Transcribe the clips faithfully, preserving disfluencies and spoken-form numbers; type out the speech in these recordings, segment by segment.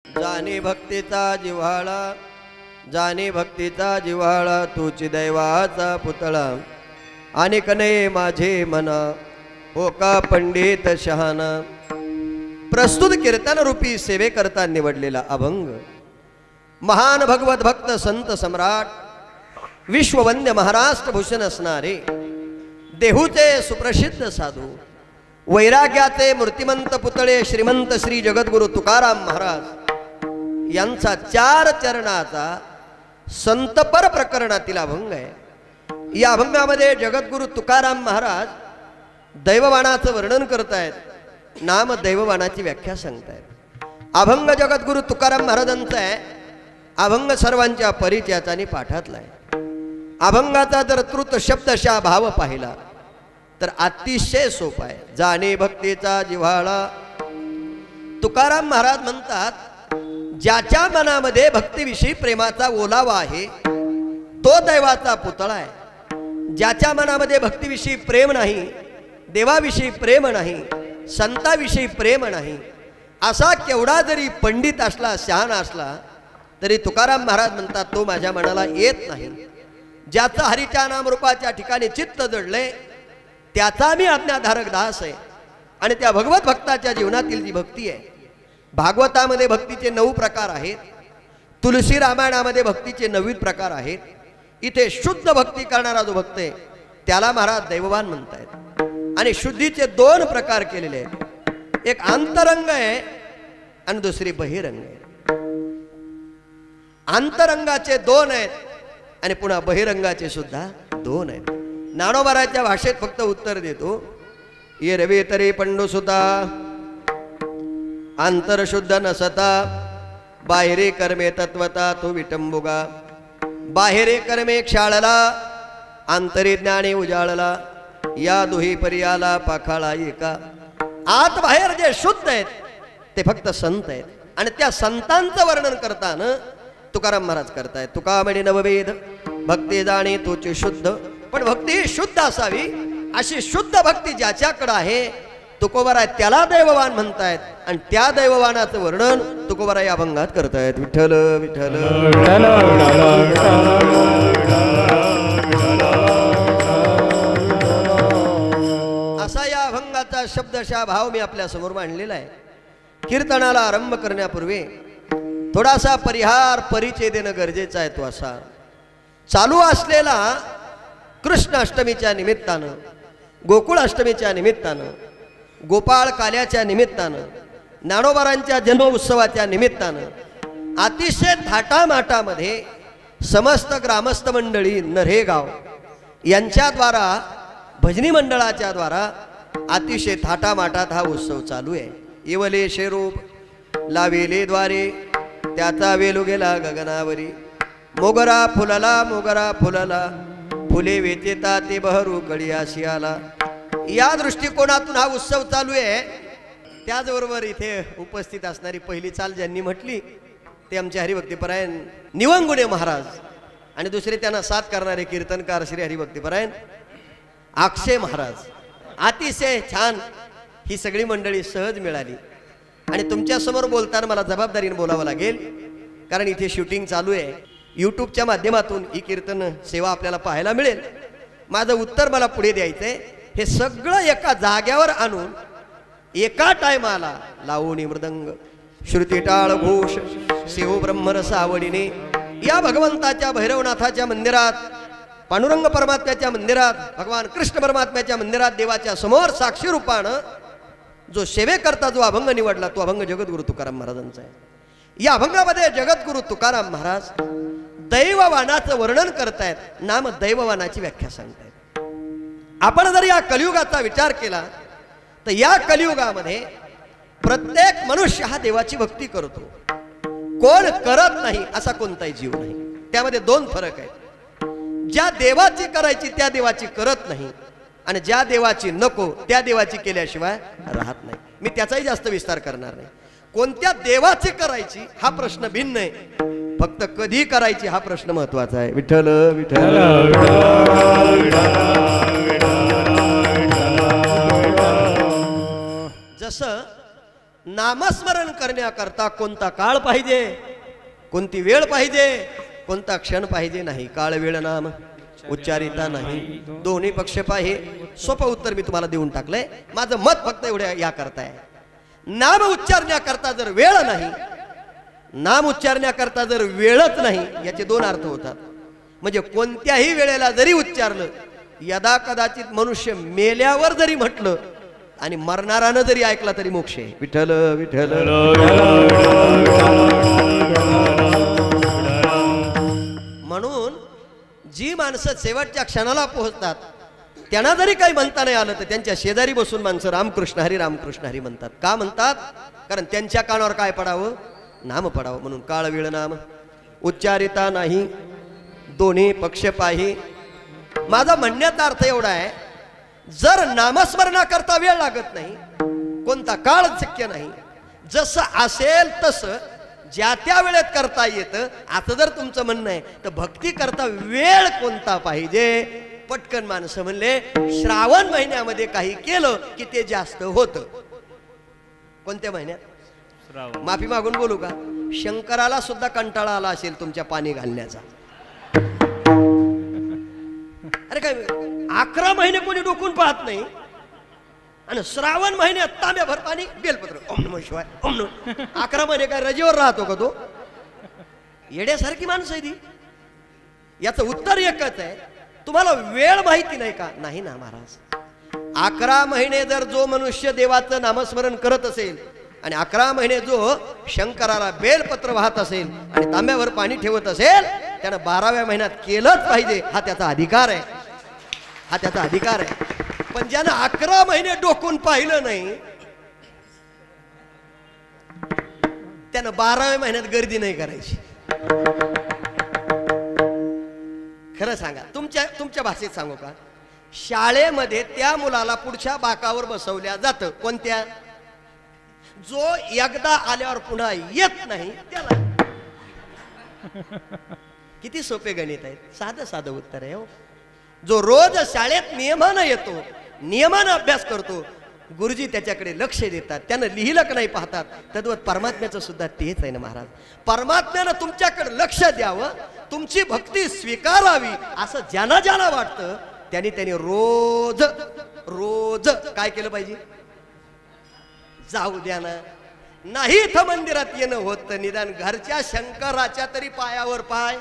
जाणे भक्तीचा जिव्हाळा, जाणे भक्तीचा जिव्हाळा, तूच दैवाचा पुतळा, अनेक नये माझे मना, हो का पंडित शहाणा. प्रस्तुत कीर्तन रूपी सेवेकरता निवडलेला अभंग, महान भगवत भक्त संत सम्राट, विश्ववंद्य महाराष्ट्र भूषण असणारे देहूचे सुप्रसिद्ध साधू, वैराग्याचे मूर्तिमंत पुतळे श्रीमंत श्री जगद्गुरु तुकाराम महाराज यांचा चार चरणाचा संतपर प्रकरणातील अभंग आहे. या अभंगामध्ये जगद्गुरु तुकाराम महाराज दैववाणाचं वर्णन करतायत, नाम दैववाणाची व्याख्या सांगतायत. अभंग जगद्गुरु तुकाराम महाराजांचा आहे. अभंग सर्वांच्या परिचयाचा आणि पाठातला आहे. अभंगाचा जर तृत शब्दशः भाव पाहिला तर अतिशय सोपा आहे. जाणे भक्तीचा जिव्हाळा. तुकाराम महाराज म्हणतात, ज्याच्या मनामध्ये भक्तीविषयी प्रेमाचा ओलावा आहे तो दैवाचा पुतळा आहे. ज्याच्या मनामध्ये भक्तीविषयी प्रेम नाही, देवाविषयी प्रेम नाही, संताविषयी प्रेम नाही, असा केवढा जरी पंडित असला, शहाणा असला, तरी तुकाराम महाराज म्हणतात तो माझ्या मनाला येत नाही. ज्याचा हरीच्या नामरूपाच्या ठिकाणी चित्त जडले त्याचा मी आज्ञाधारक दास आहे. आणि त्या भगवत भक्ताच्या जीवनातील जी भक्ती आहे, भागवतामध्ये भक्तीचे नऊ प्रकार आहेत, तुलसी रामायणामध्ये भक्तीचे नऊ प्रकार आहेत. इथे शुद्ध भक्ती करणारा जो भक्त आहे त्याला महाराज दैववान म्हणतायत. आणि शुद्धीचे दोन प्रकार केलेले आहेत. एक अंतरंग आहे आणि दुसरी बहिरंग आहे. अंतरंगाचे दोन आहेत आणि पुन्हा बहिरंगाचे सुद्धा दोन आहेत. ज्ञानोबाराच्या भाषेत फक्त उत्तर देतो, ये रवे तरे पंडुसुता, अंतरशुद्ध नसता, बाहेरे कर्मे तत्वता तो विटंबुगा. बाहेरे कर्मे क्षाळला, अंतरे ज्ञाने उजाळला, या दुही पर्याला पाखाळा एका. आत बाहेर जे शुद्ध आहेत ते फक्त संत आहेत. आणि त्या संतांचं वर्णन करताना तुकाराम महाराज करतायत, तुका म्हणे नववेद भक्ती जाणे तोची शुद्ध. पण भक्ती शुद्ध असावी, अशी शुद्ध भक्ती ज्याच्याकडे आहे तुकोबराय त्याला दैववान म्हणतायत. आणि त्या दैववानाचं वर्णन तुकोबराय या अभंगात करतायत. विठ्ठल विठ्ठल. असा या अभंगाचा शब्दशः भाव मी आपल्या समोर मांडलेला आहे. कीर्तनाला आरंभ करण्यापूर्वी थोडासा परिहार परिचय देणं गरजेचं आहे. तो असा, चालू असलेला कृष्ण अष्टमीच्या निमित्तानं, गोकुळ अष्टमीच्या निमित्तानं, गोपाळ काल्याच्या निमित्तानं, ज्ञानोबारांच्या जन्म उत्सवाच्या निमित्तानं अतिशय थाटामाटामध्ये समस्त ग्रामस्थ मंडळी नरेगाव यांच्याद्वारा, भजनी मंडळाच्या द्वारा अतिशय थाटामाटात हा उत्सव चालू आहे. येवले शेरूप लावेले द्वारे, त्याचा वेलू गेला गगनावरी. मोगरा फुलला, मोगरा फुलला, फुले वेचेता ते बहरू कळी आशी आला. या दृष्टिकोनातून हा उत्सव चालू आहे. त्याचबरोबर इथे उपस्थित असणारी पहिली चाल ज्यांनी म्हटली ते आमचे हरिभक्तीपरायण निवंगुणे महाराज, आणि दुसरे त्यांना साथ करणारे कीर्तनकार श्री हरिभक्तीपरायण अक्षय महाराज. अतिशय छान ही सगळी मंडळी सहज मिळाली. आणि तुमच्यासमोर बोलताना मला जबाबदारीने बोलावं लागेल, कारण इथे शूटिंग चालू आहे. यूट्यूबच्या माध्यमातून ही कीर्तन सेवा आपल्याला पाहायला मिळेल. माझं उत्तर मला पुढे द्यायचंय. हे सगळं एका जाग्यावर आणून एका टायमाला लावणी मृदंग श्रुती टाळ घोष शिव ब्रह्मरस आवडीने या भगवंताच्या भैरवनाथाच्या मंदिरात, पांडुरंग परमात्म्याच्या मंदिरात, भगवान कृष्ण परमात्म्याच्या मंदिरात देवाच्या समोर साक्षी रूपानं जो सेवेकरता जो अभंग निवडला तो अभंग जगद्गुरु तुकाराम महाराजांचा आहे. या अभंगामध्ये जगद्गुरु तुकाराम महाराज दैववानाचं वर्णन करतायत, नाम दैववानाची व्याख्या सांगतायत. आपण जर या कलियुगाचा विचार केला तर या कलियुगामध्ये प्रत्येक मनुष्य हा देवाची भक्ती करतो. कोण करत नाही असा कोणताही जीव नाही. त्यामध्ये दोन फरक आहेत. ज्या देवाची करायची त्या देवाची करत नाही, आणि ज्या देवाची नको त्या देवाची केल्याशिवाय राहत नाही. मी त्याचाही जास्त विस्तार करणार नाही. कोणत्या देवाची करायची हा प्रश्न भिन्न आहे, फक्त कधी करायची हा प्रश्न महत्वाचा आहे. विठ्ठल विठ्ठल. जसं नामस्मरण करण्याकरता कोणता काळ पाहिजे, कोणती वेळ पाहिजे, कोणता क्षण पाहिजे नाही. काळ वेळ नाम उच्चारिता नाही, दोन्ही पक्ष पाहिजे. सोपं उत्तर मी तुम्हाला देऊन टाकलंय. माझं मत फक्त एवढ्या या करताय. नाम उच्चारण्याकरता जर वेळ नाही, नाम उच्चारण्याकरता जर वेळच नाही, याचे दोन अर्थ होतात. म्हणजे कोणत्याही वेळेला जरी उच्चारलं, यदा कदाचित मनुष्य मेल्यावर जरी म्हटलं आणि मरणारानं जरी ऐकला तरी मोक्ष आहे. विठ्ठल विठ्ठल. म्हणून जी माणसं शेवटच्या क्षणाला पोहोचतात त्यांना जरी काही म्हणता नाही आलं तर त्यांच्या शेजारी बसून माणसं रामकृष्ण हरी रामकृष्ण हरी म्हणतात. का म्हणतात? कारण त्यांच्या कानावर काय पडावं? नाम पडावं. म्हणून काळ वेळ नाम उच्चारिता नाही, दोन्ही पक्ष पाही. माझा म्हणण्याचा अर्थ एवढा आहे, जर नामस्मरणाकरता वेळ लागत नाही, कोणता काळ शक्य नाही, जसं असेल तसं ज्या त्या वेळेत करता येतं, आता जर तुमचं म्हणणं आहे तर भक्ती करता वेळ कोणता पाहिजे? पटकन माणसं म्हणले श्रावण महिन्यामध्ये काही केलं की ते जास्त होतं. कोणत्या महिन्यात? माफी मागून बोलू का, शंकराला सुद्धा कंटाळा आला असेल तुमच्या पाणी घालण्याचा. अरे काय अकरा महिने कोणी डोकून पाहत नाही आणि श्रावण महिन्यात तांब्याभर पाणी बेलपत्र ओम नमः शिवाय ओम नमः. अकरा महिने काय रजेवर राहतो का तो? येड्यासारखी माणसं आहे ती. याचं उत्तर एकच आहे, तुम्हाला वेळ माहिती नाही का? नाही ना महाराज. अकरा महिने जर जो मनुष्य देवाचं नामस्मरण करत असेल आणि अकरा महिने जो शंकराला बेलपत्र वाहत असेल आणि तांब्यावर पाणी ठेवत असेल, त्यानं बाराव्या महिन्यात केलंच पाहिजे. हा त्याचा अधिकार आहे, हा त्याचा अधिकार आहे. पण ज्यानं अकरा महिने डोकून पाहिलं नाही त्यानं बाराव्या महिन्यात गर्दी नाही करायची. खरं सांगा, तुमच्या तुमच्या भाषेत सांगू का, शाळेमध्ये त्या मुलाला पुढच्या बाकावर बसवल्या जातं. कोणत्या? जो एकदा आल्यावर पुन्हा येत नाही त्याला. किती सोपे गणित आहेत, साधं साधं उत्तर आहे हो. जो रोज शाळेत नियमानं येतो, नियमानं अभ्यास करतो, गुरुजी त्याच्याकडे लक्ष देतात, त्यानं लिहिलं का नाही पाहतात. तद्वत परमात्म्याचं सुद्धा तेच आहे ना महाराज. परमात्म्यानं तुमच्याकडे लक्ष द्यावं, तुमची भक्ती स्वीकारावी असं ज्यांना ज्यांना वाटतं त्यांनी त्यांनी रोज रोज काय केलं पाहिजे? जाऊ द्या ना. नाही इथं मंदिरात येणं होत, निदान घरच्या शंकराच्या तरी पायावर पाय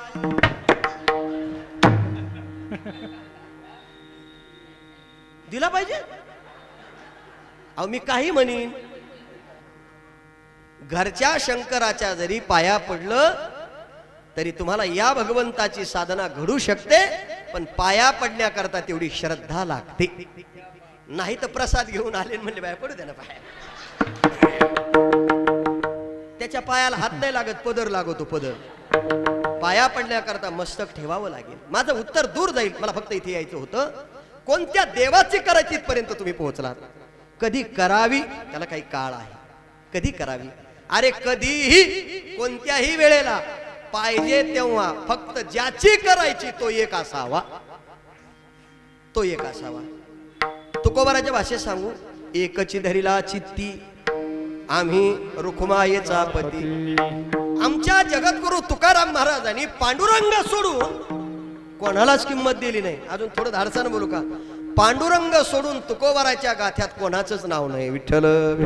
दिला पाहिजे. अहो मी काही म्हणीन, घरच्या शंकराच्या जरी पाया पडलं तरी तुम्हाला या भगवंताची साधना घडू शकते, पण पाया पडण्याकरता तेवढी श्रद्धा लागते. नाही तर प्रसाद घेऊन आले म्हणजे बाय पडू द्या ना पाया. त्याच्या पायाला हात नाही लागत, पदर लागतो पदर. पाया पडण्याकरता मस्तक ठेवावं लागेल. माझं उत्तर दूर जाईल, मला फक्त इथे यायचं होतं. कोणत्या देवाची करायची इथपर्यंत तुम्ही पोहोचलात. कधी करावी त्याला काही काळ आहे, कधी करावी. अरे कधीही कोणत्याही वेळेला पाहिजे तेव्हा, फक्त ज्याची करायची तो एक असावा, तो एक असावा. तुकोबाराच्या भाषेत सांगू, एकची धरिला चित्ती आम्ही रुक्मायेचा पती. आमच्या जगद्गुरु तुकाराम महाराजांनी पांडुरंग सोडून कोणालाच किंमत दिली नाही. अजून थोडं धाडसानं बोलू का, पांडुरंग सोडून तुकोबाराच्या गाथ्यात कोणाचंच नाव नाही. विठ्ठल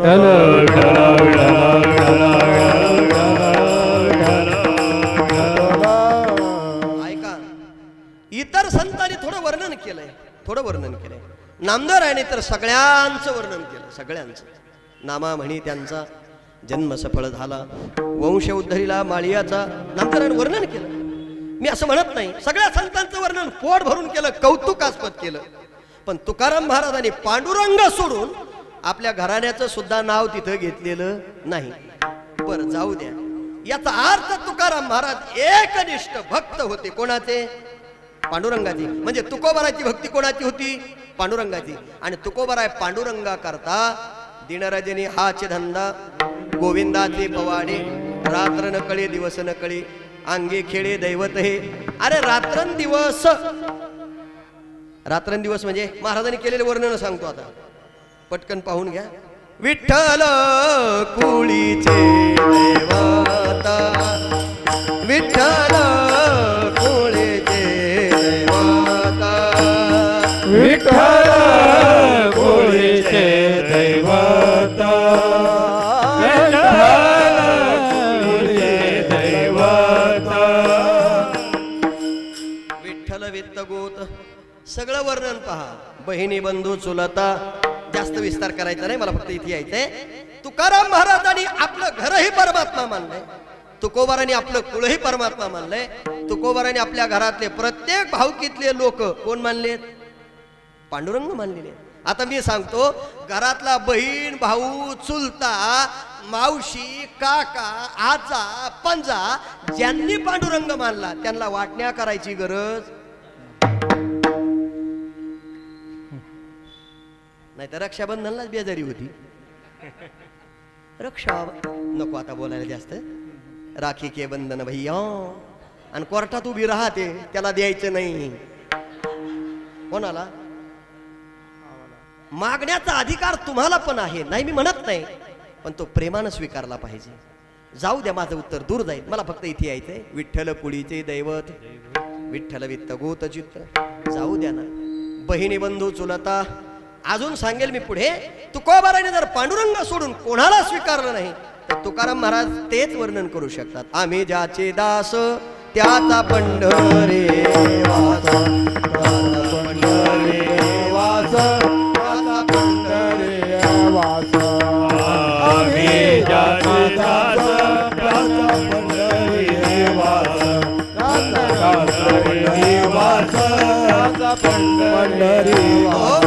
ऐका, इतर संतांनी थोडं वर्णन केलंय, थोडं वर्णन केलंय. नामदेवरायांनी तर सगळ्यांचं वर्णन केलं, सगळ्यांचं. नामा म्हणी त्यांचा जन्म सफळ झाला, वंश उद्धरिला माळियाचा, नामदेवरायांनी वर्णन केलं. मी असं म्हणत नाही, सगळ्या संतांचं वर्णन पोट भरून केलं, कौतुकास्पद केलं. पण तुकाराम महाराजांनी पांडुरंग सोडून आपल्या घराण्याचं सुद्धा नाव तिथं घेतलेलं नाही. बरं जाऊ द्या. याचा अर्थ तुकाराम महाराज एकनिष्ठ भक्त होते. कोणाचे? पांडुरंगाची. म्हणजे तुकोबाराची भक्ती कोणाची होती? पांडुरंगाची. आणि तुकोबाराय पांडुरंगा करता दिनरजनी हाच धंदा, गोविंदाचे पवाडे, रात्र न कळे दिवस न कळे, अंगे खेळे दैवत हे. अरे रात्रंदिवस, रात्रंदिवस म्हणजे महाराजांनी केलेले वर्णन सांगतो आता, पटकन पाहून घ्या. विठ्ठल कुळीचे दैवता, विठ्ठल कुळीचे दैवता, विठ्ठल कुळीचे दैवता, विठ्ठल कुळीचे दैवता. विठ्ठल वित्त गोत सगळं वर्णन पहा. बहिणी बंधू चुलता, जास्त विस्तार करायचा नाही, मला फक्त इथे यायचंय. तुकाराम महाराजांनी आपलं घरही परमात्मा मानलंय, तुकोबारांनी आपलं कुळही परमात्मा मानलंय. तुकोबारांनी आपल्या घरातले प्रत्येक भावकीतले लोक कोण मानलेत? पांडुरंग मानलेले. आता मी सांगतो, घरातला बहीण भाऊ चुलता मावशी काका आजा पंजा ज्यांनी पांडुरंग मानला त्यांना वाटण्या करायची गरज नाही. तर रक्षाबंधनलाच बेजारी होती. रक्षा नको आता बोलायला जास्त. राखी के बंधन भैया आणि कोर्टात उभी राहते त्याला द्यायचं नाही. कोणाला? मागण्याचा अधिकार तुम्हाला पण आहे, नाही मी म्हणत नाही, पण तो प्रेमानं स्वीकारला पाहिजे. जाऊ द्या, माझं उत्तर दूर जाईल, मला फक्त इथे यायचंय. विठ्ठल कुळीचे दैवत, विठ्ठल वित्त गोत चित्त. जाऊ द्या ना, बहिणी बंधू चुलता. अजून सांगेल मी पुढे. तुकोबाराने जर पांडुरंग सोडून कोणाला स्वीकारलं नाही तर तुकाराम महाराज तेच वर्णन करू शकतात. आम्ही ज्याचे दास त्याचा पंढरी वास, पंढरी वास, त्याचा पंढरी वास. आम्ही ज्याचे दास त्याचा पंढरी वास, त्याचा पंढरी वास, त्याचा पंढरी वास.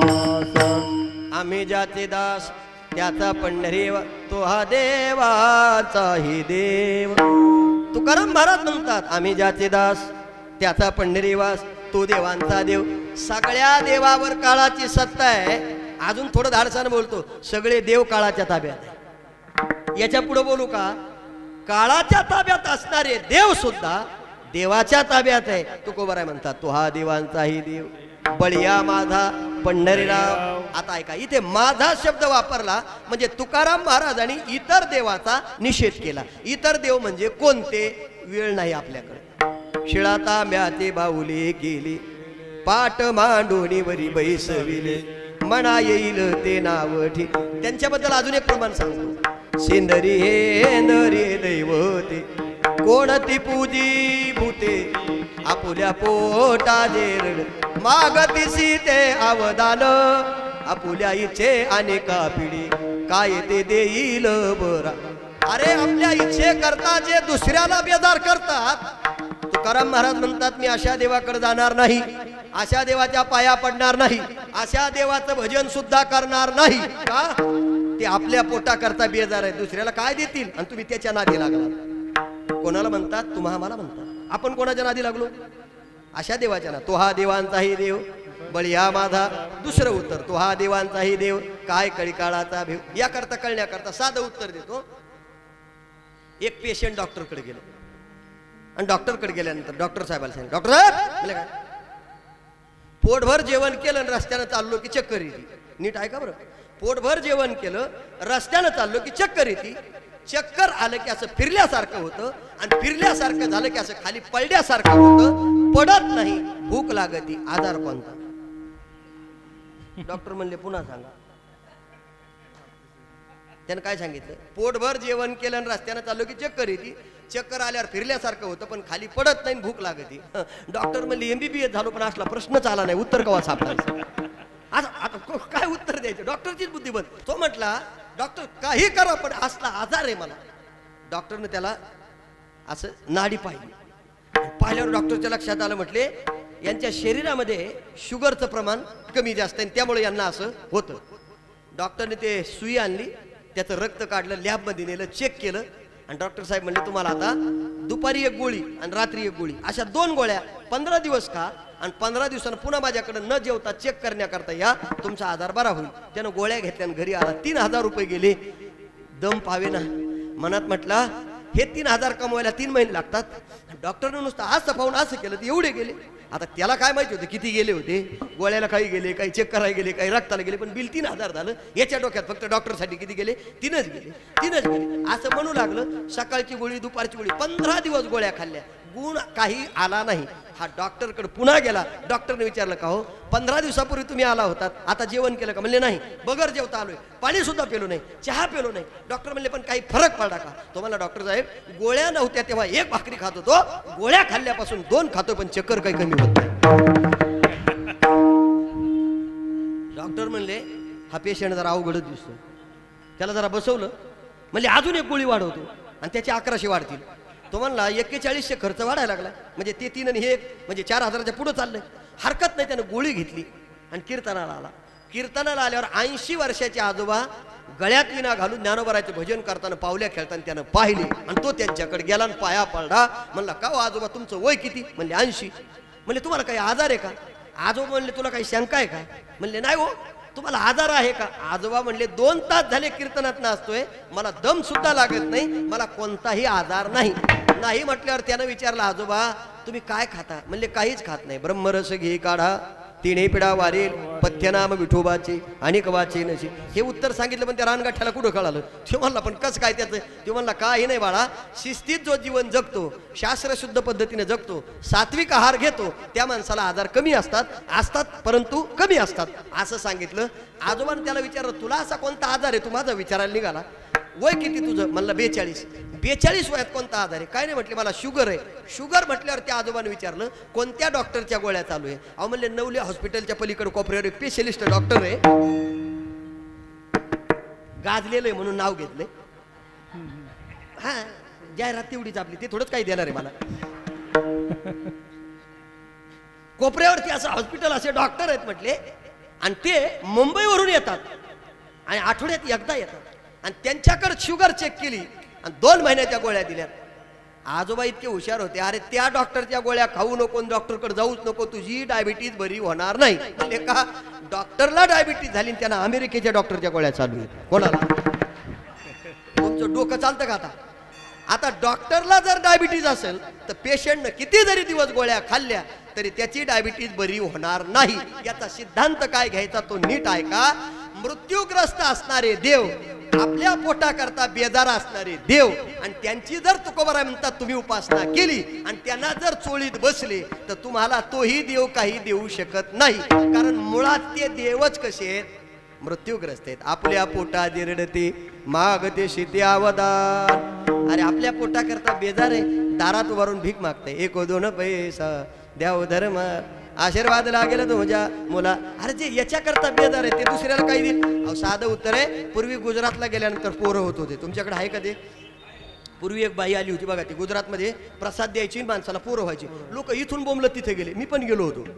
आम्ही ज्याचे दास त्याचा पंढरी, तो हा देवाचाही देव. तुकाराम महाराज म्हणतात आम्ही ज्याचे दास त्याचा पंढरीवास, तो देवांचा देव. सगळ्या देवावर काळाची सत्ता आहे. अजून थोडं धाडसानं बोलतो, सगळे देव काळाच्या ताब्यात आहे. याच्या पुढे बोलू का? काळाच्या ताब्यात असणारे देव सुद्धा देवाच्या ताब्यात आहे. तुकोबाराय म्हणतात तो हा देवांचाही देव. बळिया माझा पंढरीराव. आता ऐका, इथे माझा शब्द वापरला म्हणजे तुकाराम महाराजांनी इतर देवाचा निषेध केला. इतर देव म्हणजे कोणते? वेळ नाही आपल्याकडे. शिळा तांब्याचे बाहुले गेले, पाट मांडोनी वरी बैसविले, म्हणा येईल ते नाव ठीक. त्यांच्याबद्दल अजून एक प्रमाण सांगतो. सेंदरी हेंदरी दैवते, कोणती पूजी भूते, आपुल्या पोटा जेरड, मागतीसी ते अवदान, आपुल्या इच्छे अनेका पिढी, काय ते देईल बरा. अरे आपल्या इच्छे करता जे दुसऱ्याला बेजार करतात, तुकाराम महाराज म्हणतात मी अशा देवाकडे जाणार नाही, अशा देवाच्या पाया पडणार नाही, अशा देवाचं भजन सुद्धा करणार नाही. का? ते आपल्या पोटा करता बेजार आहे, दुसऱ्याला काय देतील आणि तुम्ही त्याच्या नादी लागला. कोणाला म्हणतात? तुम्हा आम्हाला म्हणतात. आपण कोणाच्या नादी लागलो? अशा देवाच्या ना. तो हा देवांचाही देव, बळिया माझा. दुसरं उत्तर, तो हा देवांचाही देव, काय कळी काळाचा भेव. याकरता कळण्याकरता साधं उत्तर देतो. एक पेशंट डॉक्टरकडे गेलो आणि डॉक्टरकडे गेल्यानंतर डॉक्टर साहेबाला सांगितलं, डॉक्टर साहेब काय पोटभर जेवण केलं आणि रस्त्यानं चाललो की चक्कर येते. नीट ऐका बरं. पोटभर जेवण केलं, रस्त्यानं चाललो की चक्कर येते. चक्कर आलं की असं फिरल्यासारखं होतं आणि फिरल्यासारखं झालं की असं खाली पडल्यासारखं होतं. पडत नाही, भूक लागती. आजार कोणता? डॉक्टर म्हणले पुन्हा सांगा. त्यानं काय सांगितलं? पोटभर जेवण केलं आणि रस्त्यानं चाललो की चक्कर येते. चक्कर आल्यावर फिरल्यासारखं होतं पण खाली पडत नाही, भूक लागती. डॉक्टर म्हणले एमबीबीएस झालो पण असला प्रश्न आला नाही, उत्तर कवा सापडायचं? आता आता काय उत्तर द्यायचं? डॉक्टरचीच बुद्धिबळ. तो म्हटला डॉक्टर काही करा पण असला आजार आहे मला. डॉक्टरने त्याला असं नाडी पाहिली. पाहिल्यावर डॉक्टरच्या लक्षात आलं, म्हटले यांच्या शरीरामध्ये शुगरचं प्रमाण कमी जास्त आहे त्यामुळे यांना असं होतं. डॉक्टरने ते सुई आणली, त्याचं रक्त काढलं, लॅबमध्ये नेलं, चेक केलं आणि डॉक्टर साहेब म्हणले तुम्हाला आता दुपारी एक गोळी आणि रात्री एक गोळी अशा दोन गोळ्या पंधरा दिवस खा आणि पंधरा दिवसांना पुन्हा माझ्याकडे न जेवता चेक करण्याकरता या, तुमचा आजार बरा होईल. त्यानं गोळ्या घेतल्या आणि घरी आला. तीन हजार रुपये गेले. दम पावे ना. मनात म्हटला हे तीन हजार कमवायला तीन महिने लागतात. डॉक्टरने नुसतं असं पाहून असं केलं तर एवढे गेले. आता त्याला काय माहिती होतं किती गेले होते, गोळ्याला काही गेले, काही चेक करायला गेले, काही रक्ताला गेले, पण बिल तीन हजार झालं. याच्या डोक्यात फक्त डॉक्टरसाठी किती गेले, तीनच गेले तीनच गेले असं म्हणू लागलं. सकाळची गोळी दुपारची गोळी पंधरा दिवस गोळ्या खाल्ल्या, गुण काही आला नाही. हा डॉक्टरकडे पुन्हा गेला. डॉक्टरने विचारलं का हो पंधरा दिवसापूर्वी तुम्ही आला होतात, आता जेवण केलं का? म्हणले नाही, बगर जेवता आलोय, पाणी सुद्धा पेलो नाही, चहा पेलो नाही. डॉक्टर म्हणले पण काही फरक पडला का? तो म्हणला डॉक्टर साहेब गोळ्या नव्हत्या तेव्हा एक भाकरी खात होतो, गोळ्या खाल्ल्यापासून दोन खातो पण चक्कर काही कमी होत नाही. डॉक्टर म्हणले हा पेशंट जरा अवघडच दिसतो, त्याला जरा बसवलं. म्हणजे अजून एक गोळी वाढवतो आणि त्याचे अकराशे वाढतील. तो म्हणला एक्केचाळीसशे खर्च वाढायला लागला, म्हणजे ते तीन आणि हे एक म्हणजे चार हजाराच्या पुढे चाललंय. हरकत नाही, त्यानं गोळी घेतली आणि कीर्तनाला आला. कीर्तनाला आल्यावर ऐंशी वर्षाचे आजोबा गळ्यात विना घालून ज्ञानोबाराचे भजन करताना पावल्या खेळताना त्यानं पाहिले आणि तो त्यांच्याकडे गेला आणि पाया पडला. म्हणला का हो आजोबा तुमचं वय किती? म्हणले ऐंशी. म्हणले तुम्हाला काही आजार आहे का? आजोबा म्हणले तुला काही शंका आहे का? म्हणले नाही हो. तुम्हाला आजार आहे का? आजोबा म्हणले दोन तास झाले कीर्तनात असतोय, मला दम सुद्धा लागत नाही, मला कोणताही आजार नाही. नाही म्हटल्यावर त्यानं विचारलं आजोबा तुम्ही काय खाता? म्हणले काहीच खात नाही. ब्रह्मरस घे काढा, तिने पिढा वारेल, पथ्यनाम विठोबाचे अनेक वाचे नसे. हे उत्तर सांगितलं पण त्या रानगाठ्याला कुठं कळालं? तो म्हणला पण कसं काय त्याचं? तो म्हणला काही नाही बाळा, शिस्तीत जो जीवन जगतो, शास्त्रशुद्ध पद्धतीने जगतो, सात्विक आहार घेतो, त्या माणसाला आजार कमी असतात असतात परंतु कमी असतात असं सांगितलं. आजोबाने त्याला विचारलं तुला असा कोणता आजार आहे? तू माझा विचारायला निघाला. वय किती तुझं? म्हणलं बेचाळीस. बेचाळीस वयात कोणता आजार आहे? काय नाही म्हटले मला शुगर आहे. शुगर म्हटल्यावर त्या आजोबाने विचारलं कोणत्या डॉक्टरच्या गोळ्या चालू आहे? अहो म्हणले नवले हॉस्पिटलच्या पलीकडे कोपऱ्यावर एक स्पेशलिस्ट डॉक्टर आहे, गाजलेलं आहे म्हणून नाव घेतलंय. हा जाहिरात तेवढीच आपली, ते थोडंच काही देणार आहे मला. कोपऱ्यावरती असं हॉस्पिटल असे डॉक्टर आहेत म्हटले आणि ते मुंबईवरून येतात आणि आठवड्यात एकदा येतात आणि त्यांच्याकडे शुगर चेक केली आणि दोन महिन्याच्या गोळ्या दिल्यात. आजोबा इतके हुशार होते, अरे त्या डॉक्टरच्या गोळ्या खाऊ नको, डॉक्टरकडे जाऊच नको, तुझी डायबिटीज बरी होणार नाही. म्हणजे का डॉक्टरला डायबिटीज झाली त्यांना अमेरिकेच्या डॉक्टरच्या गोळ्या चालू आहेत. कोणाला? तुमचं डोकं चालतं का? आता आता डॉक्टरला जर डायबिटीज असेल तर पेशंटनं किती जरी दिवस गोळ्या खाल्ल्या तरी त्याची डायबिटीज बरी होणार नाही. याचा सिद्धांत काय घ्यायचा तो नीट आहे का? मृत्यूग्रस्त असणारे देव, आपल्या पोटाकरता बेजार असणारे देव आणि त्यांची जर तुकोबारा म्हणतात तुम्ही उपासना केली आणि त्यांना जर चोळीत बसले तर तुम्हाला तोही देव काही देऊ शकत नाही. कारण मुळात ते देवच कसे आहेत? मृत्यूग्रस्त आहेत. आपल्या पोटा दिरडते मागते शिते अवदान. अरे आपल्या पोटाकरता बेजार आहे, दारात उभारून भीक मागते, एक दोन पैसा द्याव धर्म आशीर्वाद लागेल तुझ्या मुला. अरे जे याच्याकरता बेजार आहे ते दुसऱ्याला काही देईल? अहो साधं उत्तर आहे, पूर्वी गुजरातला गेल्यानंतर पोरं होत होते. तुमच्याकडे आहे का ते? पूर्वी एक बाई आली होती बघा, ती गुजरातमध्ये प्रसाद द्यायची माणसाला पोरं व्हायची. लोक इथून बोंबलत तिथे गेले, मी पण गेलो होतो.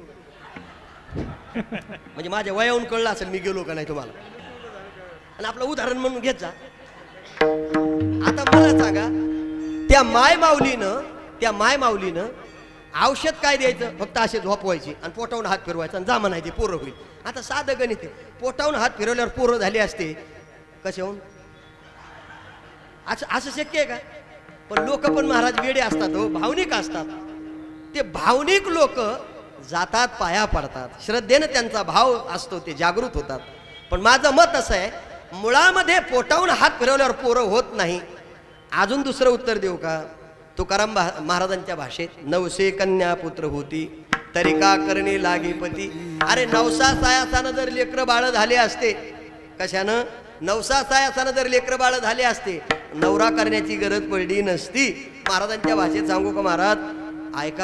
म्हणजे माझ्या वयाहून कळलं असेल मी गेलो का नाही तुम्हाला. आणि आपलं उदाहरण म्हणून घेत जा. आता मला सांगा, त्या माय माऊलीनं त्या माय माऊलीनं औषध काय द्यायचं? फक्त असे झोपवायची आणि पोटावून हात फिरवायचा आणि जा म्हणायचे पोरं होईल. आता साधं गणित आहे, पोटावून हात फिरवल्यावर पोरं झाले असते कसे होऊन? असं असं शक्य आहे का? पण लोक पण महाराज वेडे असतात हो, भावनिक असतात. ते भावनिक लोक जातात, पाया पडतात, श्रद्धेनं त्यांचा भाव असतो, ते जागृत होतात. पण माझं मत असं आहे, मुळामध्ये पोटावून हात फिरवल्यावर पोरं होत नाही. अजून दुसरं उत्तर देऊ का? तुकाराम महाराजांच्या भाषेत, नवसे कन्या पुत्र होती तरी का करणे लागे पती. अरे नवसा सायासानं जर लेकर बाळ झाले असते, कशानं? नवसा सायासानं जर लेकर बाळ झाले असते, नवरा करण्याची गरज पडली नसती. महाराजांच्या भाषेत सांगू का महाराज? ऐका,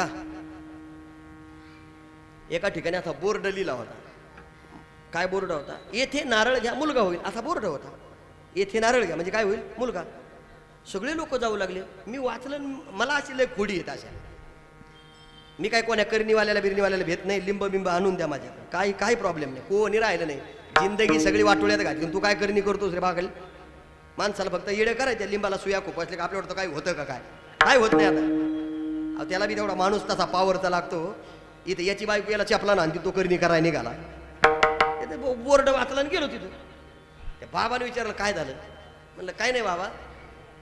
एका ठिकाणी असा बोर्ड लिहिला होता. काय बोर्ड होता? येथे नारळ घ्या मुलगा होईल, असा बोर्ड होता. येथे नारळ घ्या म्हणजे काय होईल? मुलगा. सगळे लोक जाऊ लागले. मी वाचलं, मला अशी लय खोडी येत अशा. मी काय कोण्या करणीवाल्याला बिरणीवाल्याला भेट नाही, लिंब बिंब आणून द्या माझ्याकडे, काही काही प्रॉब्लेम नाही, कोणी राहिलं नाही. जिंदगी सगळी वाटोळ्यात घातली. तू काय करणी करतोस रे बागल? माणसाला फक्त येडे करायच्या, लिंबाला सुया खूप असले का आपल्यावर काही होतं का? काय काय होत नाही. आता त्याला बी तेवढा माणूस तसा पावरचा लागतो. इथे याची बायको याला चपला ना आणि तो करणी करायला निघाला. बोर्ड वाचला आणि गेलो तिथं. त्या बाबाने विचारलं काय झालं? म्हणलं काय नाही बाबा,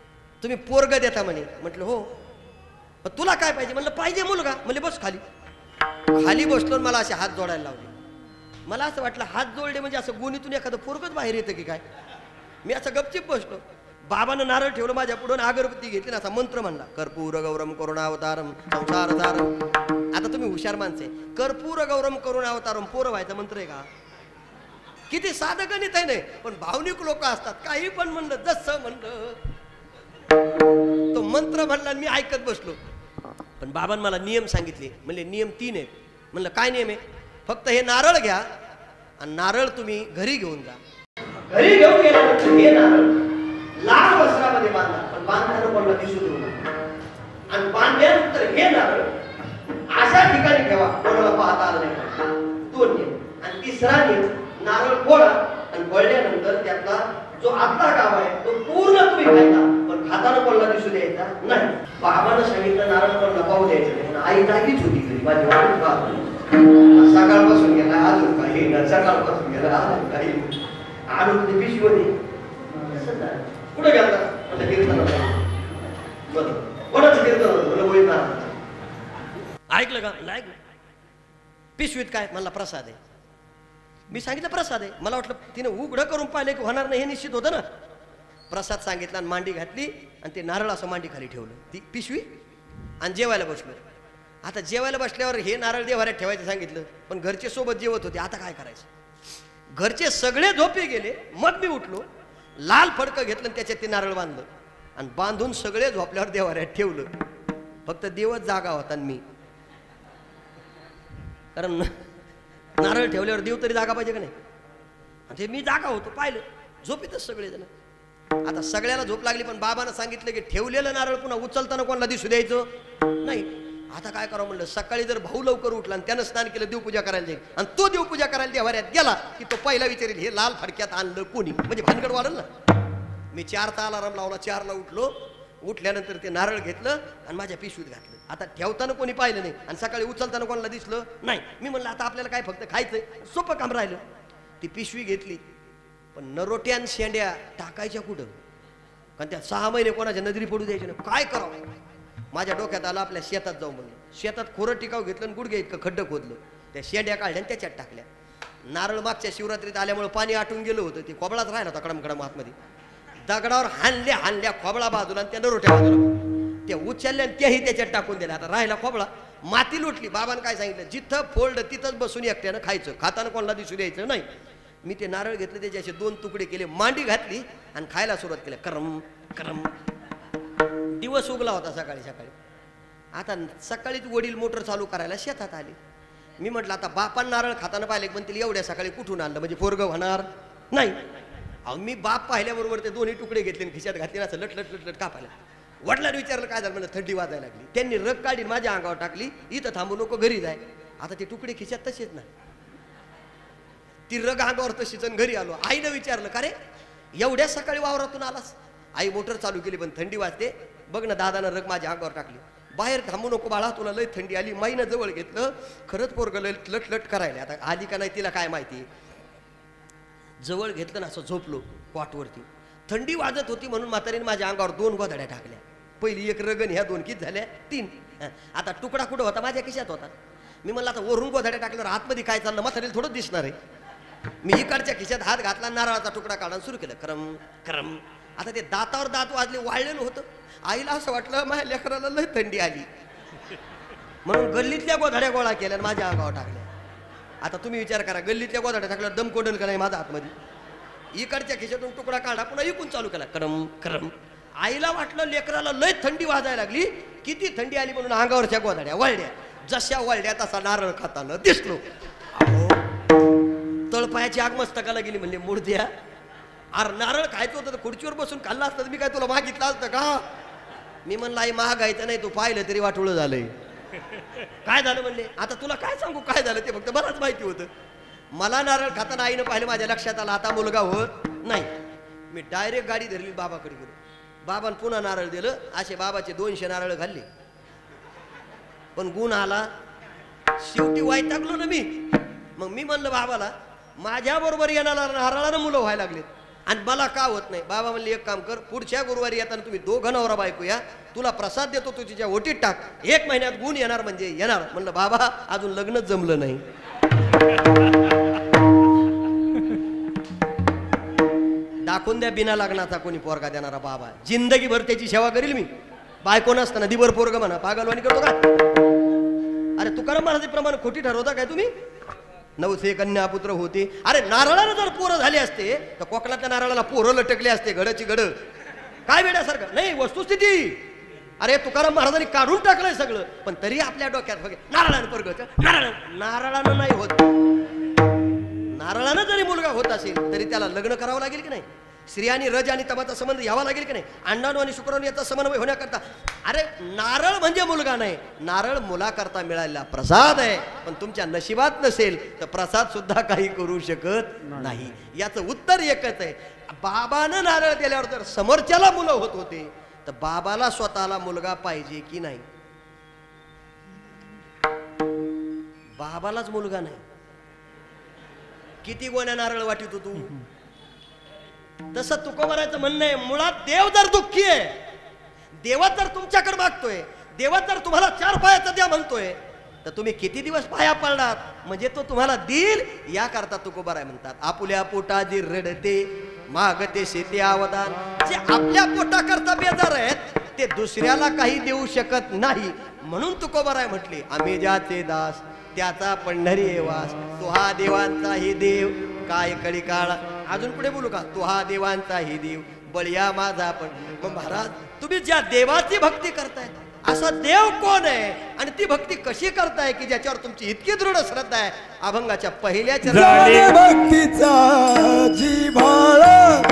तुम्ही पोरग देता म्हणे. म्हटलं हो. तुला काय पाहिजे? म्हणलं पाहिजे मुलगा. म्हणजे बस खाली. खाली बसलो मला असे हात जोडायला लावले. मला असं वाटलं हात जोडले म्हणजे असं गोणीतून एखादं पोरगच बाहेर येतं की काय. मी असं गपचिप बसलो. बाबानं नारळ ठेवलं माझ्या पुढून, अगरबत्ती घेतली ना असा मंत्र म्हणला, कर्पूर गौरम करुणावतारम संसार सारम. आता तुम्ही हुशार माणसे, कर्पूर गौरम करुणावतारम पोरं व्हायचा मंत्र आहे का? किती साधं गणित आहे. नाही पण भावनिक लोक असतात, काही पण म्हणलं जसं म्हणलं तो मंत्र म्हणला मी ऐकत बसलो. पण बाबांनी मला नियम सांगितले. म्हणले नियम तीन आहेत. म्हणलं काय नियम आहे? फक्त हे नारळ घ्या आणि नारळ तुम्ही घरी घेऊन जा. घरी घेऊन गेल्यानंतर हे नारळ लाल वस्त्रामध्ये बांधा, पण बांधताना कोणाला दिसू देऊ नका. आणि बांधल्यानंतर हे नारळ अशा ठिकाणी ठेवा कोणाला पाहता आलं नाही. दोन नियम. आणि तिसरा नियम, नारळ फोडा आणि फोडल्यानंतर त्यातला जो आतला गाव आहे तो पूर्ण तुम्ही खायचा, पण खाताना कोणाला दिसू द्यायचा नाही. बाबानं सांगितलं नारळ कोणाला पाहू द्यायचं नाही. आई जागीच होती घरी, माझी वाट पाहत. सकाळपासून गेला अजून काही ना, सकाळपासून गेला अजून काही. आणून ती पिशवी होती. कुठे गेला? म्हणजे कीर्तन कोणाचं कीर्तन होतं? ऐकलं का? ऐकलं. पिशवीत काय? मला प्रसाद आहे. मी सांगितलं प्रसाद आहे. मला वाटलं तिने उघडं करून पाहिलं की होणार नाही हे निश्चित होतं ना. प्रसाद सांगितला आणि मांडी घातली आणि ते नारळ असं मांडी खाली ठेवलं, ती पिशवी, आणि जेवायला बसलो. आता जेवायला बसल्यावर हे नारळ देवाऱ्यात ठेवायचं सांगितलं, पण घरचे सोबत जेवत होते. आता काय करायचं? घरचे सगळे झोपे गेले. मग मी उठलो, लाल फडकं घेतलं आणि त्याच्यात ते नारळ बांधलं आणि बांधून सगळे झोपल्यावर देवाऱ्यात ठेवलं. फक्त देवच जागा होता आणि मी. कारण नारळ ठेवल्यावर देव तरी जागा पाहिजे का नाही? ते मी जागा होतो, पाहिलं झोपीतच सगळे जण. आता सगळ्याला झोप लागली, पण बाबानं सांगितलं की ठेवलेलं नारळ पुन्हा उचलताना कोणाला दिसू द्यायचं नाही. आता काय करावं म्हणलं. सकाळी जर भाऊ लवकर उठला आणि त्यानं स्नान केलं, देवपूजा करायला जाईल, आणि तो देवपूजा करायला देवाऱ्यात गेला की तो पहिला विचारेल हे लाल फडक्यात आणलं कोणी, म्हणजे भानगड वाढल ना. मी चारचा अलाराम लावला, चारला उठलो. उठल्यानंतर ते नारळ घेतलं आणि माझ्या पिशवीत घातलं. आता ठेवताना कोणी पाहिलं नाही आणि सकाळी उचलताना कोणाला दिसलं नाही. मी म्हणलं आता आपल्याला काय फक्त खायचंय, सोपं काम राहिलं. ती पिशवी घेतली, पण नरोट्यान शेंड्या टाकायच्या कुठं? कारण त्या सहा महिने कोणाच्या नजरी पडू द्यायच्या नाही. काय करावं? माझ्या डोक्यात आलं आपल्या शेतात जाऊ म्हणलं. शेतात खोरं टिकाव घेतलं आणि गुडघे इतकं खड्डं खोदलं, त्या शेंड्या काढल्या आणि त्याच्यात टाकल्या. नारळ मागच्या शिवरात्रीत आल्यामुळे पाणी आटून गेलं होतं, ते खोबळाच राहिला होता कडम कडम आतमध्ये. दगडावर हाणल्या हाणल्या खोबळा बाजूला आणि त्या नरोट्या बाजूला, त्या उचलल्या आणि त्याही त्याच्यात टाकून दिल्या. आता राहिला खोबळा, माती लुटली. बाबांनी काय सांगितलं, जिथं फोल्ड तिथंच बसून एकट्यानं खायचं, खाताना कोणाला दिसू द्यायचं नाही. मी ते नारळ घेतलं, त्याचे असे दोन तुकडे केले, मांडी घातली आणि खायला सुरुवात केली. करम करम. दिवस उगला होता सकाळी सकाळी. आता सकाळीच वडील मोटर चालू करायला शेतात आले. मी म्हटलं आता बापान नारळ खाताना पाहिले, पण तिला एवढ्या सकाळी कुठून आणलं, म्हणजे पोरगं होणार नाही. अहो मी बाप पाहिल्याबरोबर ते दोन्ही तुकडे घेतले, खिशात घातले, असं लट लट लट लट कापायला. वडिलांनी विचारलं काय झालं, म्हणजे थंडी वाजायला लागली. त्यांनी रग काढी माझ्या अंगावर टाकली, इथं थांबू नको घरी जाय. आता ते तुकडे खिशात तसेच ना, ती रग अंगावर तशीच. घरी आलो, आईनं विचारलं का रे एवढ्या सकाळी वावरातून आलास? आई मोटर चालू केली, पण थंडी वाजते बघ ना. दादानं रग माझ्या अंगावर टाकली. बाहेर थांबू नको बाळा, तुला लय थंडी आली. माईनं जवळ घेतलं, खरंच पोरगं लय लटलट करायला. आता आली का नाही तिला काय माहिती. जवळ घेतलं ना, असं झोपलो कॉटवरती. थंडी वाजत होती म्हणून म्हातारीने माझ्या अंगावर दोन गोधड्या टाकल्या. पहिली एक रगन, ह्या दोन किती झाल्या, तीन. आता तुकडा कुठं होता, माझ्या खिशात होता. मी म्हणलं आता वरून गोधड्या टाकल्यावर आतमध्ये काय चाललं, म्हातारीला थोडं दिसणार आहे. मी इकडच्या खिशात हात घातला, नारळाचा तुकडा काढून सुरू केलं, करम करम. आता ते दातावर दात वाजले, वाळलेलं होतं. आईला असं वाटलं माझ्या लेकराला लय थंडी आली, म्हणून गल्लीतल्या गोधड्या गोळा केल्या माझ्या अंगावर टाकल्या. आता तुम्ही विचार करा, गल्लीतल्या गोधड्या टाकल्यावर दम कोंडल का नाही माझा आतमध्ये. इकडच्या खिशातून तुकडा काढा, पुन्हा इकून चालू केला, करम करम. आईला वाटलं लेकराला लय थंडी वाजायला लागली, किती थंडी आली म्हणून अंगावरच्या गोधड्या वळल्या. जशा वळल्या तसा नारळ खाताना दिसलो. तळपायाची आग मस्तकाला गेली. म्हणले मुर्द्या, अरे नारळ खायचं होतं तर खुर्चीवर बसून खाल्ला असतं, मी काय तुला मागितलं असतं का? मी म्हणलं आई महागायचं नाही, तू पाहिलं तरी वाटोळं झालंय. काय झालं म्हणले, आता तुला काय सांगू काय झालं ते, फक्त मलाच माहिती होतं. मला नारळ खाताना आईनं पाहिलं, माझ्या लक्षात आलं आता मुलगा होत नाही. मी डायरेक्ट गाडी धरली, बाबाकडे गेलो. बाबानं पुन्हा नारळ दिलं. असे बाबाचे दोनशे नारळ घालले, पण गुण आला. शेवटी वैतागलो ना मी. मग मी म्हणलं बाबाला, माझ्या बरोबर येणारा नारळानं मुलं व्हायला लागलेत, आणि मला का होत नाही? बाबा म्हणले एक काम कर, पुढच्या गुरुवारी येताना तुम्ही दोघं नवरा बायको या, तुला प्रसाद देतो, तू तिच्या ओटीत टाक, एक महिन्यात गुण येणार म्हणजे येणार. म्हणलं बाबा अजून लग्नच जमलं नाही. दाखवून द्या बिना लग्नाचा कोणी पोरगा देणारा बाबा, जिंदगीभर त्याची सेवा करील मी. बायको नसताना दिवर पोरग म्हणा, पागलवाणी करतो का? अरे तुकाराम महाराजांप्रमाणे खोटी ठरवता काय तुम्ही? नवसे कन्या पुत्र होते. अरे नारळाला जर पोरं झाले असते तर कोकणातल्या नारळाला पोरं लटकले असते, घडची घड. काय वेड्यासारखं नाही वस्तुस्थिती. अरे तुकाराम महाराजांनी काढून टाकलंय सगळं, पण तरी आपल्या डोक्यात बघे नारळानं पोरग, नारळ नारळानं नाही होत. नारळानं जरी मुलगा होत असेल तरी त्याला लग्न करावं लागेल की नाही? स्त्री आणि रज आणि तमाचा संबंध यावा लागेल की नाही? अंडाणू आणि शुक्राणू याचा समन्वय होण्याकरता. अरे नारळ म्हणजे मुलगा नाही, नारळ मुलाकरता मिळालेला प्रसाद आहे. पण तुमच्या नशिबात नसेल तर प्रसाद सुद्धा काही करू शकत नाही. याचं उत्तर एकच आहे, बाबानं नारळ दिल्यावर जर समोरच्याला मुलं होत होते तर बाबाला स्वतःला मुलगा पाहिजे की नाही? बाबालाच मुलगा नाही. किती गोण्या नारळ वाटित तू? तसं तुकोबाराचं म्हणणं आहे, मुळात देव जर दुःखी आहे, देवा जर तुमच्याकडे मागतोय, देवा जर तुम्हाला चार पायाचा द्या म्हणतोय, तर तुम्ही किती दिवस पाया पडणार? म्हणजे तो तुम्हाला देईल या करता तुकोबाराय म्हणतात. आपुल्या पोटा जी रडते मागते शेती अवदान. जे आपल्या पोटाकरता बेजार आहेत ते दुसऱ्याला काही देऊ शकत नाही. म्हणून तुकोबाराय म्हटले, आम्ही ज्याचे दास त्याचा पंढरी वास. तो हा देवांचाही देव काय कडी काळ. अजून पुढे बोलू का? तो हा देवांचाही देव बळिया माझा पण. मग महाराज तुम्ही ज्या देवाची भक्ती करताय असा देव कोण आहे आणि ती भक्ती कशी करताय की ज्याच्यावर तुमची इतकी दृढ श्रद्धा आहे? अभंगाच्या पहिल्या चरणात भक्तीचा जिव्हाळा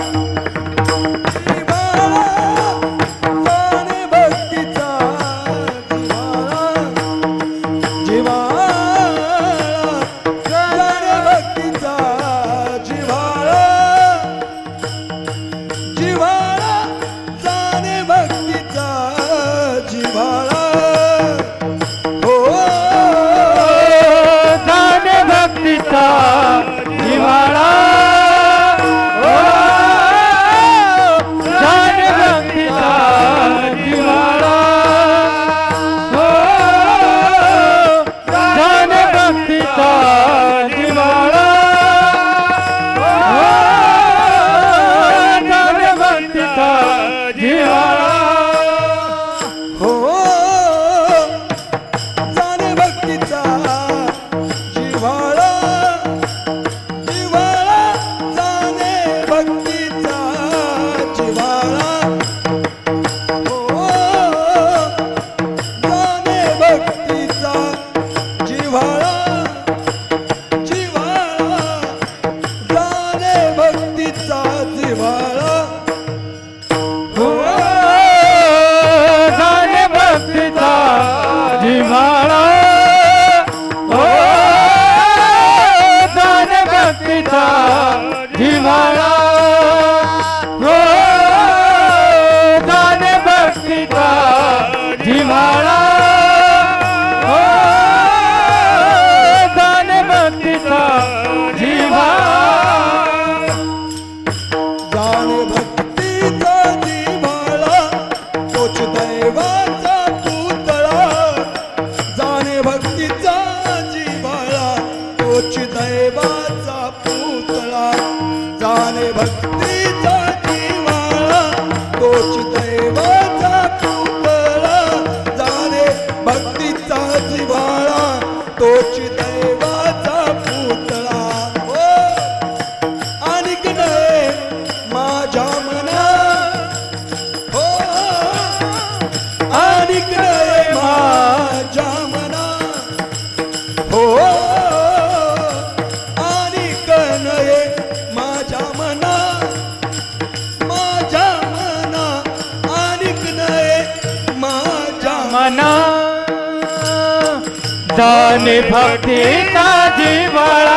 जाने भक्तीचा जिव्हाळा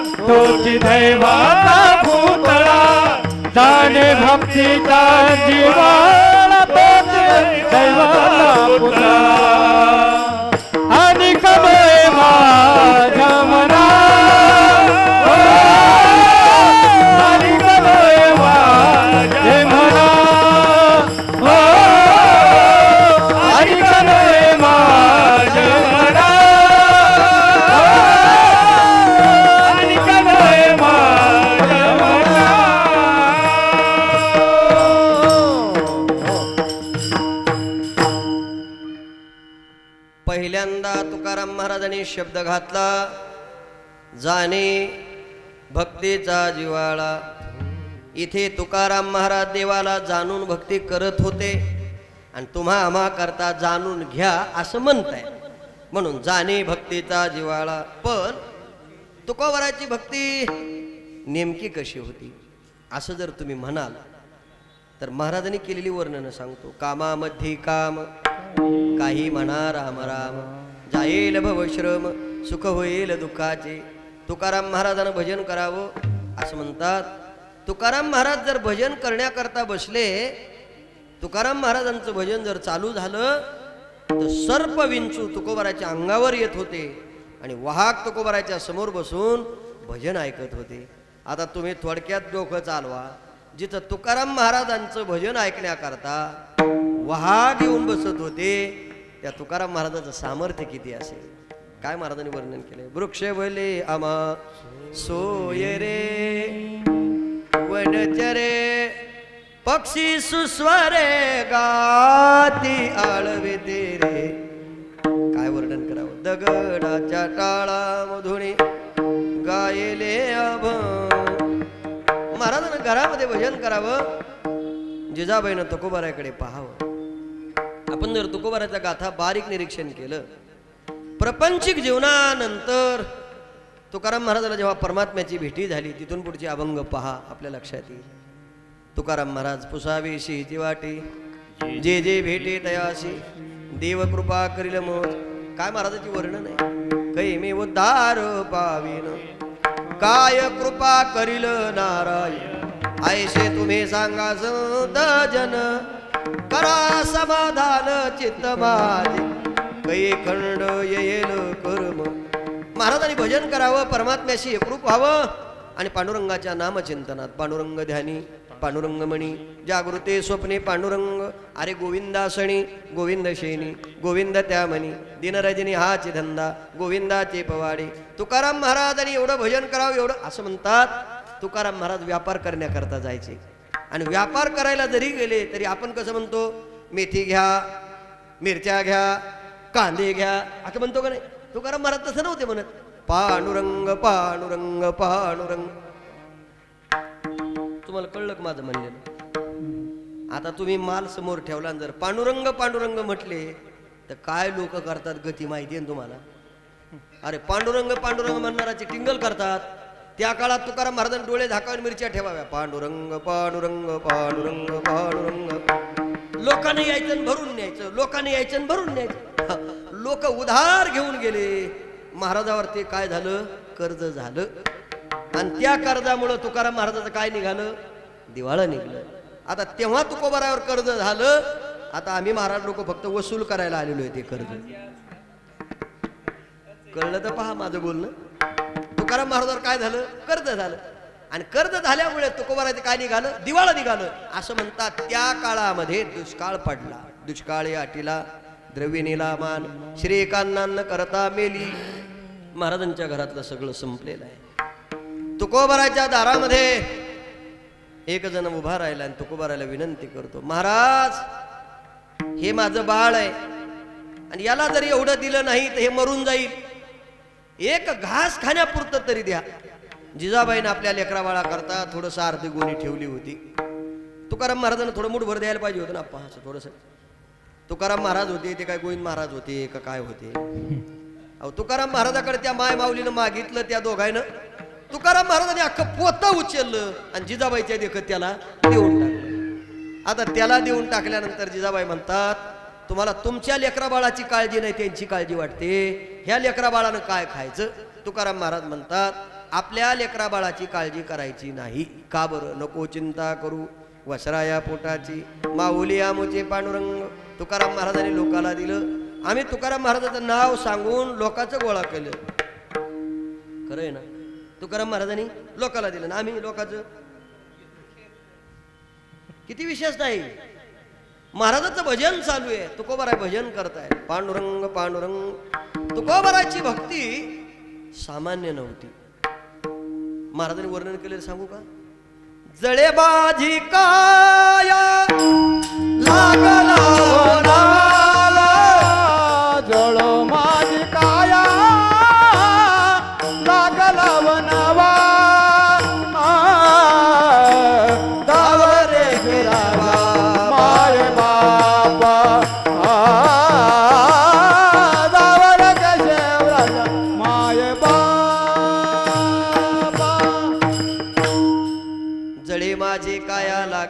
तोची दैवाचा पुतळा. जाने भक्तीचा जिव्हाळा तोची दैवाचा पुतळा. आणि कमळे माझ्या मना आणि कमळे पहिल्यांदा तुकाराम महाराजांनी शब्द घातला, जाणे भक्तीचा जिव्हाळा. इथे तुकाराम महाराज देवाला जाणून भक्ती करत होते आणि तुम्हा आम्हा करता जाणून घ्या असं म्हणताय, म्हणून जाणे भक्तीचा जिव्हाळा. पण तुकोबाराची भक्ती नेमकी कशी होती असं जर तुम्ही म्हणाल तर महाराजांनी केलेली वर्णन सांगतो. कामामध्ये काम, काही म्हणा राम राम, जाईल भवश्रम, सुख होईल दुःखाचे. तुकाराम महाराजांना भजन करावं असं म्हणतात. तुकाराम महाराज जर भजन करण्याकरता बसले, तुकाराम महाराजांचं भजन जर चालू झालं तर सर्प विंचू तुकोबाराच्या अंगावर येत होते आणि वाहक तुकोबाराच्या समोर बसून भजन ऐकत होते. आता तुम्ही थोडक्यात डोकं चालवा, जिथं तुकाराम महाराजांचं भजन ऐकण्याकरता वाहक येऊन बसत होते, त्या तुकाराम महाराजांचं सामर्थ्य किती असेल. काय महाराजांनी वर्णन केले. वृक्ष भले आमा सोय रे, वनचरे पक्षी सुस्वरे, गाती आळवे रे. काय वर्णन करावं. दगडाच्या टाळामधून गायले अभंग. महाराजांना घरामध्ये भजन करावं, जिजाबाईनं तुकोबाराकडे पाहावं. आपण जर तुकोबाराच्या गाथा बारीक निरीक्षण केलं, प्रपंचिक जीवनानंतर तुकाराम महाराजाला जेव्हा परमात्म्याची भेटी झाली, तिथून पुढची अभंग पहा, आपल्या लक्षात येईल. तुकाराम महाराज पुसावेशी वाटे, जे जे भेटे तयाशी, देव कृपा करील मोज. काय महाराजाची वर्णन आहे. कै मे उद्धार पावीन, काय कृपा करील नारायण. आयशे तुम्ही सांगा जन, करा समाधान चित्त माझे, कै खंड येईल कर्म. महाराजांनी भजन करावं, परमात्म्याशी एकरूप व्हावं आणि पांडुरंगाच्या नामचिंतनात. पांडुरंग ध्यानी, पांडुरंग मणी, जागृते स्वप्ने पांडुरंग. अरे गोविंदासणी, गोविंद शेनी, गोविंद त्या मनी, दिनरजनी हाची धंदा, गोविंदाचे पवाडे. तुकाराम महाराजांनी एवढं भजन करावं, एवढं असं म्हणतात. तुकाराम महाराज व्यापार करण्याकरता जायचे आणि व्यापार करायला जरी गेले तरी आपण कसं म्हणतो, मेथी घ्या, मिरच्या घ्या, कांदे घ्या असं म्हणतो का नाही. तुकाराम महाराज तसं नव्हते म्हणत. पांडुरंग पांडुरंग पांडुरंग. तुम्हाला कळलं का माझं म्हणलेलं. आता तुम्ही माल समोर ठेवला, जर पांडुरंग पांडुरंग म्हटले तर काय लोक करतात गती माहिती आहे तुम्हाला. अरे पांडुरंग पांडुरंग म्हणणाराची टिंगल करतात. त्या काळात तुकाराम महाराजांनी डोळे झाकावून मिरच्या ठेवाव्या. पांडुरंग पांडुरंग पांडुरंग पांडुरंग. लोकांनी यायचं भरून न्यायचं, लोकांनी यायचं भरून न्यायचं. लोक उधार घेऊन गेले. महाराजावरती काय झालं, कर्ज झालं. आणि त्या कर्जामुळं तुकाराम महाराजाचं काय निघालं, दिवाळं निघलं. आता तेव्हा तुकोबारावर कर्ज झालं. आता आम्ही महाराज लोक फक्त वसूल करायला आलेलो आहे ते कर्ज. कळलं तर पहा माझं बोलणं. तुकाराम महाराजावर काय झालं, कर्ज झालं. आणि कर्ज झाल्यामुळे तुकोबाराचं काय निघालं, दिवाळं निघालं. असं म्हणतात. त्या काळामध्ये दुष्काळ पडला. दुष्काळी आटीला द्रविणीला मान, श्री एकांनान्न करता मेली. महाराजांच्या घरातलं सगळं संपलेलं आहे. तुकोबाराच्या दारामध्ये एक जण उभा राहिला आणि तुकोबाराला विनंती करतो, महाराज हे माझं बाळ आहे आणि याला जरी एवढं दिलं नाही तर हे मरून जाईल. एक घास खाण्यापुरतं तरी द्या. जिजाबाईनं आपल्या लेकरा बाळा करता थोडंसं अर्धी गोणी ठेवली होती. तुकाराम महाराजांना थोडं मूठभर द्यायला पाहिजे होतं ना आप्पा. असं थोडंसं. तुकाराम महाराज होते ते काय गोविंद महाराज होते का काय होते. अहो तुकाराम महाराजाकडे त्या माय माऊलीनं मागितलं त्या दोघांनं. तुकाराम महाराजांनी अख्खं पोतं उचललं आणि जिजाबाईच्या देखत त्याला देऊन टाकलं. आता त्याला देऊन टाकल्यानंतर जिजाबाई म्हणतात, तुम्हाला तुमच्या लेकरा बाळाची काळजी नाही, त्यांची काळजी वाटते. ह्या लेकरा बाळानं काय खायचं. तुकाराम महाराज म्हणतात, आपल्या लेकरा बाळाची काळजी करायची नाही. का बरं, नको चिंता करू वसराया पोटाची, माऊली आमुचे पांडुरंग. तुकाराम महाराजांनी लोकाला दिलं. आम्ही तुकाराम महाराजाचं नाव सांगून लोकांचं गोळा केलं. खरं आहे ना. तुकाराम महाराजांनी लोकाला दिलं ना आम्ही लोकांचं. किती विशेष नाही. महाराजाचं भजन चालू आहे, तुकोबाराय भजन करताय. पांडुरंग पांडुरंग. तुकोबाराची भक्ती सामान्य नव्हती. महाराजांनी वर्णन केलेलं सांगू का. जळे बाजी काया लागला जळ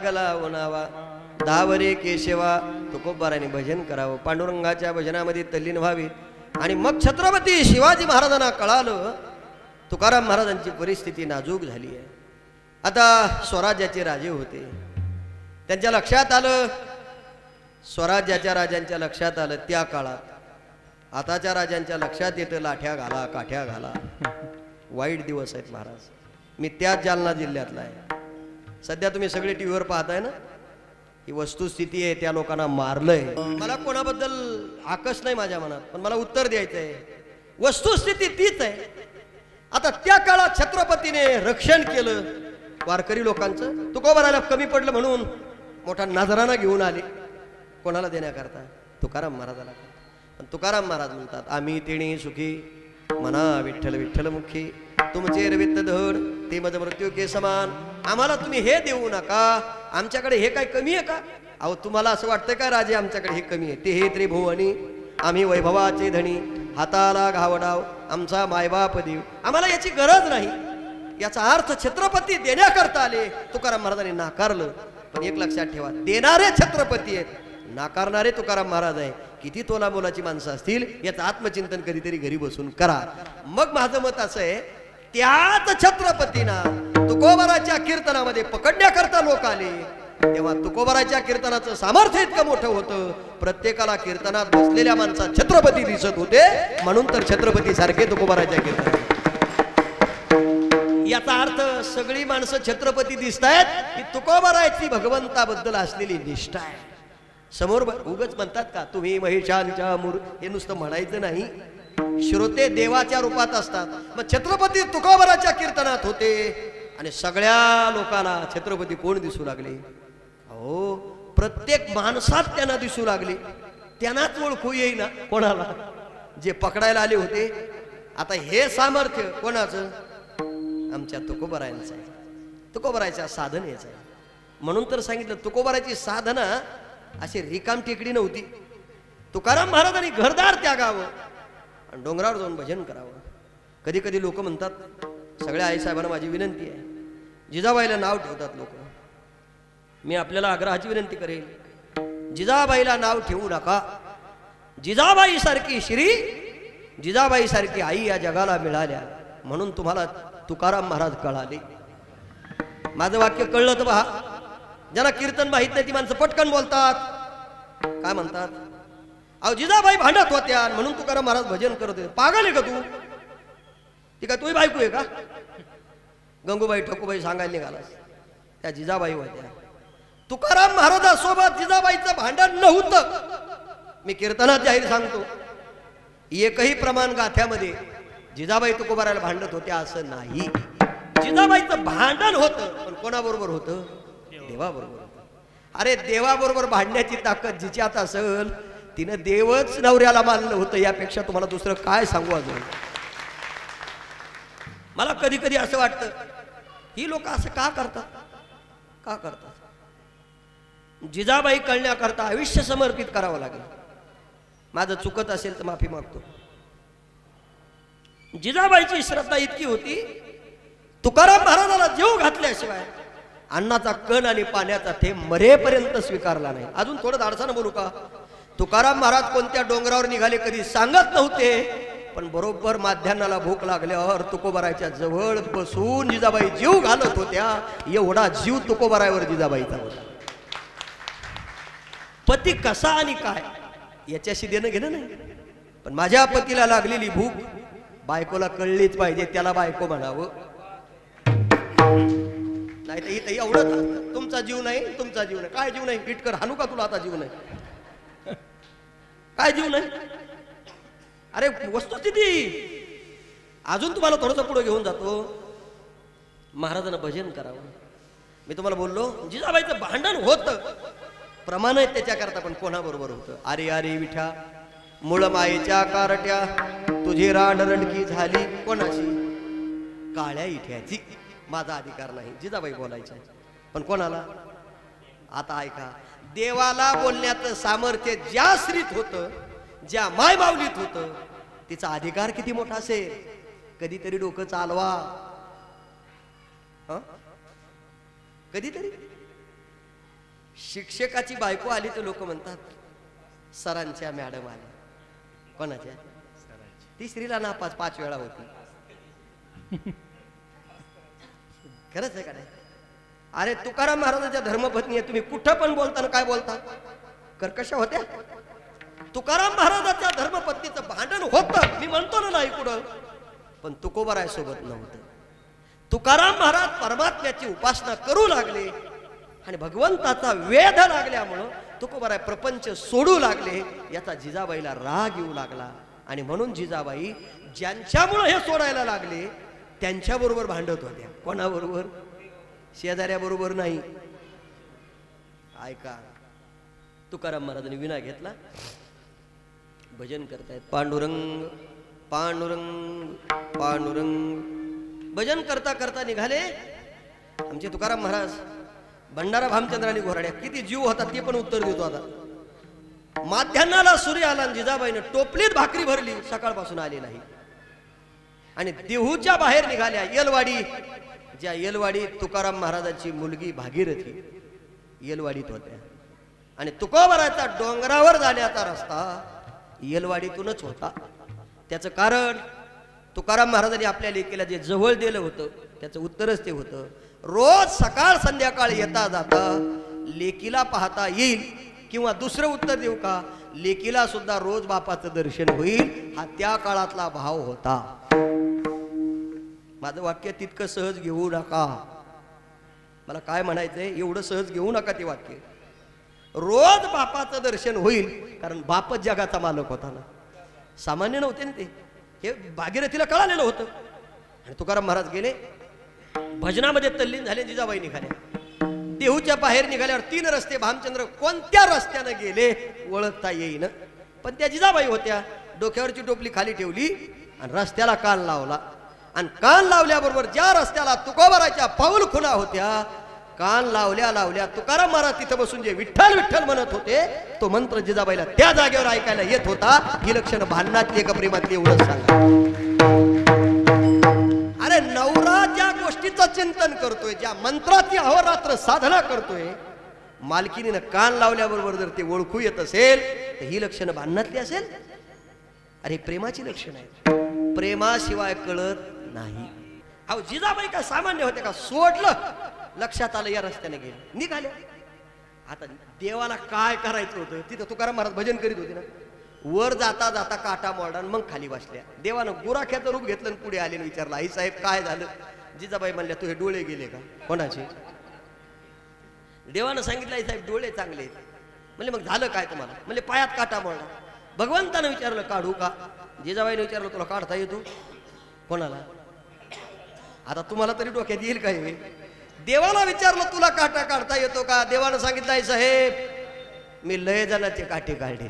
लागला उनावा धावरे केशवा तुकोबाराने भजन करावं, पांडुरंगाच्या भजनामध्ये तल्लीन व्हावीत। आणि मग छत्रपती शिवाजी महाराजांना कळालं तुकाराम महाराजांची परिस्थिती नाजूक झाली आहे। आता स्वराज्याचे राजे होते, त्यांच्या लक्षात आलं, स्वराज्याच्या राजांच्या लक्षात आलं त्या काळात, आताच्या राजांच्या लक्षात येतं लाठ्या घाला काठ्या घाला, वाईट दिवस आहेत महाराज। मी त्याच जालना जिल्ह्यातला आहे। सध्या तुम्ही सगळे टी व्हीवर पाहताय ना, ही वस्तुस्थिती आहे, त्या लोकांना मारलंय। मला कोणाबद्दल आकस नाही माझ्या मनात, पण मला उत्तर द्यायचं आहे, वस्तुस्थिती तीच आहे। आता त्या काळात छत्रपतीने रक्षण केलं वारकरी लोकांचं, तुकोबाराला कमी पडलं म्हणून मोठा नजराना घेऊन आले, कोणाला देण्याकरता? तुकाराम महाराजाला। पण तुकाराम महाराज म्हणतात, आम्ही तिणी सुखी मना विठ्ठल विठ्ठल मुखी, तुमचे रवित धड ते मज मृत्यू के समान, आम्हाला तुम्ही हे देऊ नका, आमच्याकडे हे काय कमी आहे का? अहो तुम्हाला असं वाटतंय का राजे आमच्याकडे हे कमी आहे? ते हे त्रिभुवनी आम्ही वैभवाचे धणी, हाताला घावडाव आमचा मायबाप देव, आम्हाला याची गरज नाही। याचा अर्थ छत्रपती देण्याकरता आले, तुकाराम महाराजांनी नाकारलं। पण एक लक्षात ठेवा, देणारे छत्रपती आहेत, नाकारणारे तुकाराम महाराज आहे। किती तोला मोलाची माणसं असतील याचं आत्मचिंतन कधीतरी घरी बसून करा। मग माझं मत असं आहे, त्याच छत्रपतींना तुकोबाराच्या कीर्तनामध्ये पकडण्याकरता लोक आले, तेव्हा तुकोबाराच्या कीर्तनाचं सामर्थ्य इतकं मोठं होतं, प्रत्येकाला कीर्तनात बसलेल्या माणसात छत्रपती दिसत होते, म्हणून तर छत्रपती सारखे तुकोबाराच्या कीर्तनात। याचा अर्थ सगळी माणसं छत्रपती दिसतायत की तुकोबाराची भगवंताबद्दल असलेली निष्ठा आहे। समोर उगच म्हणतात का तुम्ही महिषांच्या मूर, हे नुसतं म्हणायचं नाही, श्रोते देवाच्या रूपात असतात। मग छत्रपती तुकोबाराच्या कीर्तनात होते आणि सगळ्या लोकांना छत्रपती कोण दिसू लागले? अहो प्रत्येक माणसात त्यांना दिसू लागले, त्यांनाच ओळखू येईना कोणाला, जे पकडायला आले होते। आता हे सामर्थ्य कोणाचं? आमच्या तुकोबारायांचं आहे, तुकोबाराच्या साधन याचं आहे। म्हणून तर सांगितलं तुकोबाराची साधना अशी रिकाम टेकडी नव्हती। तुकाराम महाराजांनी घरदार त्यागावं आणि डोंगरावर जाऊन भजन करावं। कधी कधी लोक म्हणतात, सगळ्या आईसाहेबांना माझी विनंती आहे, जिजाबाईला नाव ठेवतात लोक, मी आपल्याला आग्रहाची विनंती करेल, जिजाबाईला नाव ठेवू नका। जिजाबाई सारखी श्री, जिजाबाई सारखी आई या जगाला मिळाल्या म्हणून तुम्हाला तुकाराम महाराज कळाले। माझं वाक्य कळलं तर पहा, ज्यांना कीर्तन माहित नाही ती माणसं पटकन बोलतात, काय म्हणतात? अहो जिजाबाई भांडत होत्या म्हणून तुकाराम महाराज भजन करत होते। पागल आहे का तू? ती काय तुझी बायको आहे का? गंगूबाई ठकूबाई सांगायला निघालास, त्या जिजाबाई होत्या। तुकाराम महाराजांसोबत जिजाबाईचं भांडण नव्हतं। मी कीर्तनात जाहीर सांगतो, एकही प्रमाण गाथ्यामध्ये जिजाबाई तुकोबाराला भांडत होत्या असं नाही। जिजाबाईचं भांडण होतं, पण कोणाबरोबर होतं? देवाबरोबर होतं। अरे देवाबरोबर भांडण्याची ताकद जिच्यात असेल, तिनं देवच नवऱ्याला मानलं होतं, यापेक्षा तुम्हाला दुसरं काय सांगू अजून? मला कधी कधी असं वाटतं, ही लोक असं का करतात? का करतात? जिजाबाई कळण्याकरता आयुष्य समर्पित करावं लागेल। माझं चुकत असेल तर माफी मागतो। जिजाबाईची श्रद्धा इतकी होती, तुकाराम महाराजाला जीव घातल्याशिवाय अन्नाचा कण आणि पाण्याचा थेंब मरेपर्यंत स्वीकारला नाही। अजून थोडं धाडसानं बोलू का? तुकाराम महाराज कोणत्या डोंगरावर निघाले कधी सांगत नव्हते, पण बरोबर माध्यान्हाला भूक लागल्यावर तुकोबाराच्या जवळ बसून जिजाबाई जीव घालत होत्या। एवढा जीव तुकोबारावर जिजाबाईचा होता। पती कसा आणि काय याच्याशी देणं घेणं नाही, पण माझ्या पतीला लागलेली भूक बायकोला कळलीच पाहिजे, त्याला बायको म्हणावं। नाही तर इथं एवढं तुमचा जीव नाही, तुमचा जीव नाही, काय जीव नाही? हिटकर हाणू का तुला आता? जीव नाही, काय जीव नाही? अरे वस्तुस्थिती अजून तुम्हाला थोडंसं पुढे घेऊन जातो। महाराजांना भजन करावं। मी तुम्हाला बोललो जिजाबाईचं भांडण होतं, प्रमाण आहे त्याच्याकरता, पण कोणाबरोबर होतं? अरे अरे विठा मूळ मायेच्या कारट्या, तुझी रांडरंडकी झाली कोणाशी? काळ्या इठ्याची। माझा अधिकार नाही, जिजाबाई बोलायच्या, पण कोणाला? आता ऐका, देवाला बोलण्याचं सामर्थ्य ज्या स्त्रीत होतं, ज्या माय माऊलीत होतं, तिचा अधिकार किती मोठा असेल? कधीतरी डोकं चालवा, कधीतरी शिक्षकाची बायको आली तर लोक म्हणतात सरांच्या मॅडम आल्या. कोणाच्या? तिसरीला नापास पाच वेळा होती. खरंच आहे का नाही? अरे तुकाराम महाराजांच्या धर्मपत्नी आहे, तुम्ही कुठं पण बोलताना काय बोलता? कर्कशा होत्या. तुकाराम महाराजांच्या धर्मपत्नीचं भांडण होतं, मी म्हणतो ना नाही कुठं, पण तुकोबाराय सोबत नव्हतं. तुकाराम महाराज परमात्म्याची उपासना करू लागले आणि भगवंताचा वेध लागल्यामुळं तुकोबाराय प्रपंच सोडू लागले. याचा जिजाबाईला राग येऊ लागला आणि म्हणून जिजाबाई ज्यांच्यामुळे हे सोडायला लागले त्यांच्याबरोबर भांडत होत्या. कोणाबरोबर? शेजाऱ्याबरोबर नाही. ऐका, तुकाराम महाराजांनी विना घेतला, भजन करतायत. पांडुरंग पांडुरंग पांडुरंग भजन करता करता निघाले आमचे तुकाराम महाराज. भंडारा भामचंद्रानी घोराड्या किती जीव होता ते पण उत्तर देतो. आता माध्यान्हाला सूर्य आला, जिजाबाईने टोपलीत भाकरी भरली, सकाळपासून आली नाही. आणि देहूच्या बाहेर निघाल्या येलवाडी. ज्या येलवाडी तुकाराम महाराजांची मुलगी भागीरथी येलवाडीत होत्या. आणि तुकोबाराचा डोंगरावर जाण्याचा रस्ता येलवाडीतूनच होता. त्याचं कारण तुकाराम महाराजांनी आपल्या लेकीला जे जवळ दिलं होतं त्याचं उत्तरच ते होतं, रोज सकाळ संध्याकाळ येता जाता लेकीला पाहता येईल. किंवा दुसरं उत्तर देऊ का, लेकीला सुद्धा रोज बापाचं दर्शन होईल, हा त्या काळातला भाव होता. माझं वाक्य तितकं सहज घेऊ नका. मला काय म्हणायचंय, एवढं सहज घेऊ नका ते वाक्य. रोज बापाचं दर्शन होईल, कारण बापच जगाचा मालक होता ना, सामान्य नव्हते ना ते. हे भागीरथीला कळालेलं होतं. आणि तुकाराम महाराज गेले, भजनामध्ये तल्लीन झाले. जिजाबाई निघाल्या. देहूच्या बाहेर निघाल्यावर तीन रस्ते, भामचंद्र कोणत्या रस्त्याने गेले ओळखता येईन, पण त्या जिजाबाई होत्या. डोक्यावरची टोपली खाली ठेवली आणि रस्त्याला कान लावला. आणि कान लावल्याबरोबर ज्या रस्त्याला तुकोबाराच्या पाऊल खुणा होत्या, कान लावल्या लावल्या तुकाराम महाराज तिथं बसून जे विठ्ठल विठ्ठल म्हणत होते तो मंत्र जिजाबाईला त्या जागेवर ऐकायला येत होता. ही लक्षण भांडणातली एका प्रेमातली एवढंच सांगा. अरे नवरा ज्या गोष्टीचं चिंतन करतोय, ज्या मंत्राची अहोरात्र साधना करतोय, मालकीनीनं कान लावल्याबरोबर जर ते ओळखू येत असेल तर ही लक्षणं भांडणातली असेल. अरे प्रेमाची लक्षण आहे, प्रेमाशिवाय कळत नाही. अहो जिजाबाई काय सामान्य होते का? सोडलं, लक्षात आलं या रस्त्याने गेले, निघाले. आता देवाला काय करायचं होतं, तिथं तुकाराम महाराज भजन करीत होते ना, वर जाता जाता काटा मोडा मग खाली बसल्या. देवानं गुराख्याचं रूप घेतलं आणि पुढे आले, विचारलं आई साहेब काय झालं? जिजाबाई म्हणल्या तुझे डोळे गेले का? कोणाचे? देवानं सांगितलं आई साहेब डोळे चांगले आहेत. म्हणजे मग झालं काय तुम्हाला? म्हणजे पायात काटा मोडला. भगवंतानं विचारलं काढू का? जिजाबाईने विचारलं तुला काढता येतो? कोणाला? आता तुम्हाला तरी डोक्यात येईल काय? देवाला विचारलं तुला काटा काढता येतो का? देवानं सांगितलं आई साहेब मी लय जणांचे काटे काढले.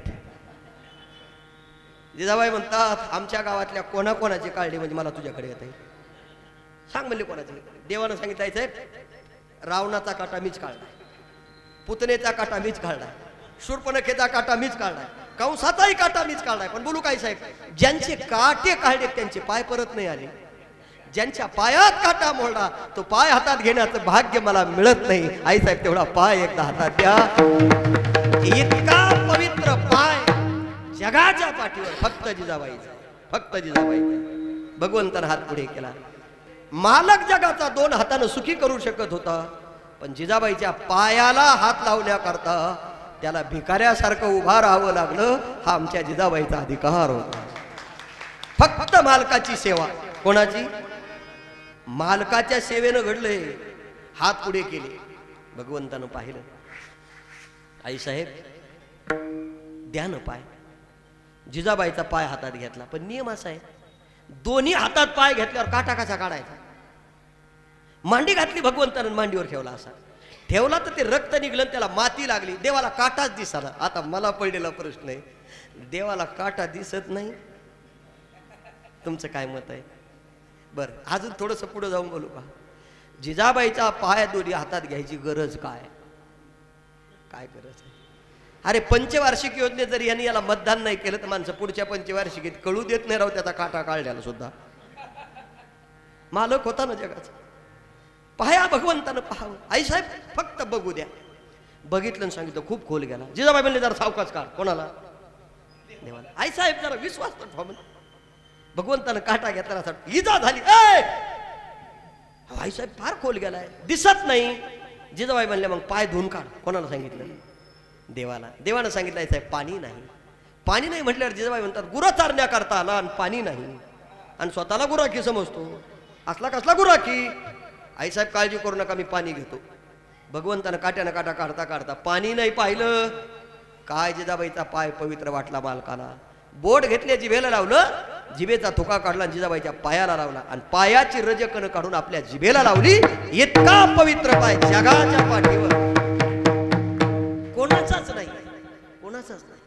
जिजाबाई म्हणतात आमच्या गावातल्या कोणाकोणाचे काढले म्हणजे मला तुझ्याकडे येत आहे. सांग म्हणले कोणाचे? देवानं सांगितलं आई साहेब रावणाचा काटा मीच काढलाय, पुतनेचा काटा मीच काढलाय, शूर्पणखेचा काटा मीच काढलाय, कंसाचाही काटा मीच काढलाय. पण बोलू काय साहेब, ज्यांचे काटे काढले त्यांचे पाय परत नाही आले. ज्यांच्या पायात काटा मोडला तो पाय हातात घेण्याचं भाग्य मला मिळत नाही. आई साहेब तेवढा पाय एकदा हातात द्या. इतका पवित्र पाय जगाच्या पाठीवर फक्त जिजाबाईचा, फक्त जिजाबाईचा. भगवंतानं हात पुढे केला. मालक जगाचा दोन हातानं सुखी करू शकत होता, पण जिजाबाईच्या पायाला हात लावण्याकरता त्याला भिकाऱ्यासारखं उभा राहावं लागलं. हा आमच्या जिजाबाईचा अधिकार होता. फक्त मालकाची सेवा. कोणाची? मालकाच्या सेवेनं घडलंय. हात पुढे केले, भगवंतानं पाहिलं. आई साहेब द्या ना पाय. जिजाबाईचा पाय हातात घेतला, पण नियम असा आहे दोन्ही हातात पाय घेतल्यावर काटा कसा काढायचा? मांडी घातली भगवंतानं, मांडीवर ठेवला. असा ठेवला तर ते रक्त निघलं, त्याला माती लागली, देवाला काटाच दिसला. आता मला पडलेला प्रश्न आहे, देवाला काटा दिसत नाही, तुमचं काय मत आहे? बर अजून थोडस पुढे जाऊन बोलू का? जिजाबाईचा पाय दोन्ही हातात घ्यायची गरज काय? काय गरज आहे? अरे पंचवार्षिक योजनेत जर यांनी याला मतदान नाही केलं तर माणसं पुढच्या पंचवार्षिकीत कळू देत नाही राव त्याचा काटा काढल्याला सुद्धा. मालक होता ना जगाचा. पाया भगवंतानं पाहावं. आई साहेब फक्त बघू द्या. बघितलं आणि सांगितलं खूप खोल गेला. जिजाबाई म्हणले जरा सावकाश काढ. कोणाला? देवाला. आई साहेब जरा विश्वास तर ठेवा म्हणे. भगवंतानं काटा घेतला इजा झाली. आई साहेब फार खोल गेलाय दिसत नाही. जिजाबाई म्हणले मग पाय धुवून काढ. कोणाला सांगितलं? देवाला. देवानं सांगितलं आई साहेब पाणी नाही. पाणी नाही म्हटल्यावर जिजाबाई म्हणतात गुरा चारण्या करता आला आणि पाणी नाही आणि स्वतःला गुराखी समजतो. असला कसला गुराखी? आई साहेब काळजी करू नका मी पाणी घेतो. भगवंतानं काट्यानं काटा काढता काढता पाणी नाही पाहिलं. काय जिजाबाईचा पाय पवित्र वाटला मालकाला. बोट घेतले जिभेला लावलं. जिभेचा थुका काढला आणि जिजाबाईच्या पायाला लावला आणि पायाची रजकण काढून आपल्या जिभेला लावली. इतका पवित्र पाय जगाच्या पाठीवर कोणाचाच नाही. कोणाचाच नाही.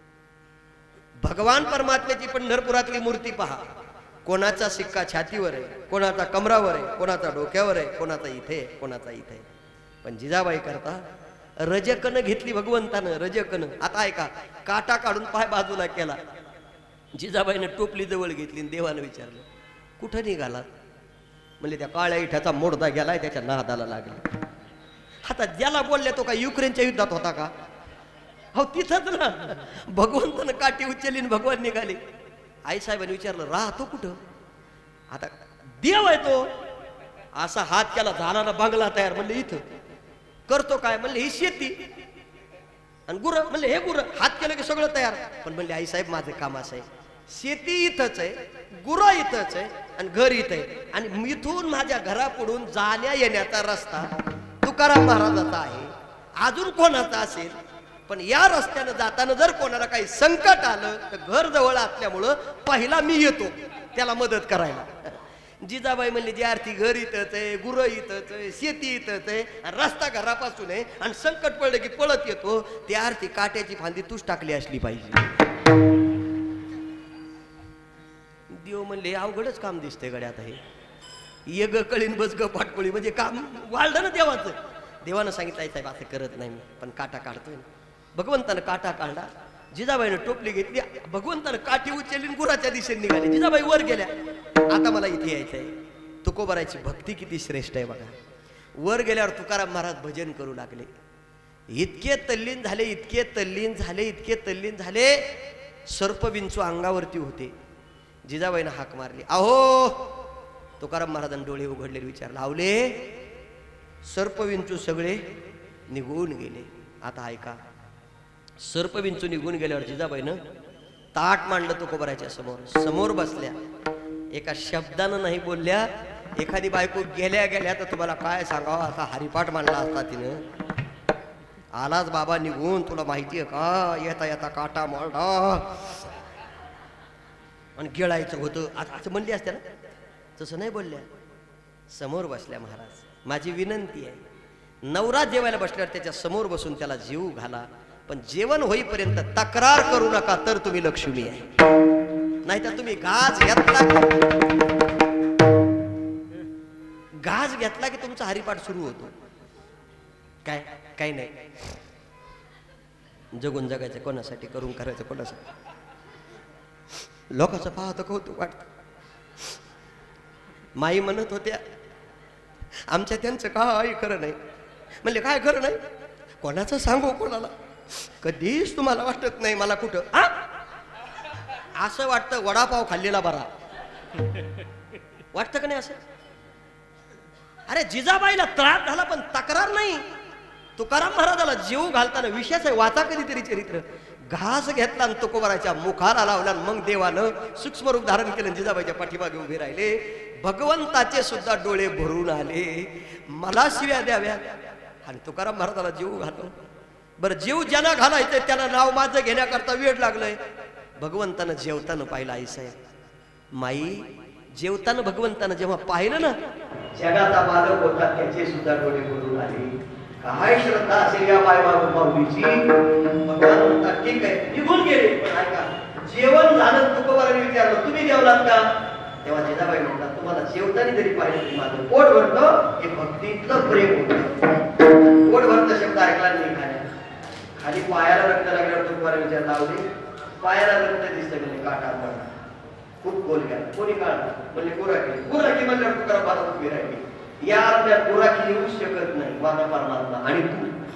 भगवान परमात्म्याची पंढरपुरातली मूर्ती पहा. कोणाचा सिक्का छातीवर आहे, कोणाचा कमरावर आहे, कोणाचा डोक्यावर आहे, कोणाचा इथे, कोणाचा इथे. पण जिजाबाई करता रजकन घेतली भगवंतानं. रजकन. आता ऐका काटा काढून पाय बाजूला केला. जिजाबाईने टोपली जवळ घेतली आणि देवानं विचारलं कुठं निघाला? म्हणजे त्या काळ्या इठ्याचा मोडदा गेलाय त्याच्या नादाला लागला. आता ज्याला बोलले तो का युक्रेनच्या युद्धात होता का? हो तिथंच ना. भगवंतानं काठी उचलली आणि भगवान निघाले. आई साहेबांनी विचारलं राहतो कुठं? आता देव आहे तो. असा हात केला झाला ना बंगला तयार. म्हणले इथं. करतो काय? म्हणले ही शेती आणि गुर. म्हणले हे गुर. हात केलं की सगळं तयार. पण म्हणले आई साहेब माझं काम असं आहे शेती इथंच आहे, गुरा इथंच आहे आणि घर इथं आहे आणि इथून माझ्या घरापुढून जाण्या येण्याचा रस्ता तुकाराम महाराजाचा आहे. अजून कोणाचा असेल पण या रस्त्यानं जाताना जर कोणाला काही संकट आलं तर घर जवळ असल्यामुळं पहिला मी येतो त्याला मदत करायला. जिजाबाई म्हणली जी आरती घर इथंच आहे, गुरं इथंच आहे, शेती इथंच आहे, रस्ता घरापासून आहे आणि संकट पडलं की पळत येतो. ती आरती काट्याची फांदी तूच टाकली असली पाहिजे. देव म्हणले अवघडच काम दिसतंय गड्यात हे. ये ग कळीन बस ग पाटकोळी. म्हणजे काम वाढलं ना देवाचं. देवानं सांगितलं आई साहेब असं करत नाही मी पण काटा काढतोय. भगवंतानं काटा काढला. जिजाबाईनं टोपली घेतली. भगवंतानं काठी उचलली गुराच्या दिशेने निघाली. जिजाबाई वर गेल्या. आता मला इथे यायचंय. तुकोबाराची भक्ती किती श्रेष्ठ आहे बघा. वर गेल्यावर तुकाराम महाराज भजन करू लागले. इतके तल्लीन झाले, इतके तल्लीन झाले, इतके तल्लीन झाले. सर्पविंचू अंगावरती होते. जिजाबाईनं हाक मारली अहो. तुकाराम महाराजांनी डोळे उघडले विचारलं आवले. सर्पविंचू सगळे निघून गेले. आता ऐका सर्पविंचू निघून गेल्यावर जिजाबाईनं ताट मांडलं तुकोबाराच्या समोर. समोर बसल्या. एका शब्दानं नाही बोलल्या. एखादी बायको गेल्या गेल्या तर तुम्हाला काय सांगावं असा हरिपाठ मांडला असता तिनं. आलाच बाबा निघून तुला माहिती आहे का? येता येता काटा मांडा आणि गिळायचं होतं असं म्हणली असते ना. तसं नाही बोलल्या. समोर बसल्या. महाराज माझी विनंती आहे नवरा जेवायला बसल्यावर त्याच्या समोर बसून त्याला जीव घाला पण जेवण होईपर्यंत तक्रार करू नका तर तुम्ही लक्ष्मी आहे. नाहीतर तुम्ही घास घेतला घास घेतला की तुमचा हरिपाठ सुरू होतो. काय काही नाही. जगून जगायचं कोणासाठी, करून करायचं कोणासाठी. लोकांचं पाहतं कौतुक वाटतं. माई म्हणत होत्या आमच्या त्यांचं काय खरं नाही. म्हणले काय खरं नाही? कोणाचं सांगू कोणाला? कधीच तुम्हाला वाटत नाही मला कुठं असं वाटतं वडापाव खाल्लेला बरा वाटतं का नाही असं? अरे जिजाबाईला त्रास झाला पण तक्रार नाही. तुकाराम महाराजाला जीव घालताना विशेष आहे. वाचा कधीतरी चरित्र. घास घेतला आणि तुकोबाराच्या मुखाला लावला. मग देवानं सूक्ष्म रूप धारण केलं. जिजाबाईच्या पाठीमागे उभे राहिले. भगवंताचे सुद्धा डोळे भरून आले. मला शिव्या द्याव्या आणि तुकाराम महाराजाला जीव घालून. बरं जीव ज्याला घालायचंय त्याला नाव माझं घेण्याकरता वेळ लागलंय. भगवंतानं जेवताना पाहिलं आई साहेब. माई जेवताना भगवंतानं जेव्हा पाहिलं ना जगाचा मालक होता त्याचे सुद्धा डोळे भरून आले. काय श्रद्धा असेल या बाय माऊलीची. भगवान म्हणतात ठीक आहे निघून गेले. पण ऐका जेवण झालं तुकोबाराने विचारलं तुम्ही जेवलात का? तेव्हा जिजाबाई म्हणतात तुम्हाला जेवताना जरी पाहिजे तरी माझं पोट भरतं. हे भक्तीतलं प्रेम होतं. पोट भरतं शब्द ऐकला नाही. खाल्या खाली पायाला रक्त लागल्यावर तुकोबाराने विचारलं आवडे पायाला रक्त दिसतं म्हणजे काटा पडला खूप गोल गेला. कोणी काढला? म्हणजे गोराखी. गोराखी म्हणल्यावर तुकाराम महाराज उभी राहिली. या आपल्या गोराखी येऊ शकत नाही माझा परमात्मा आणि तू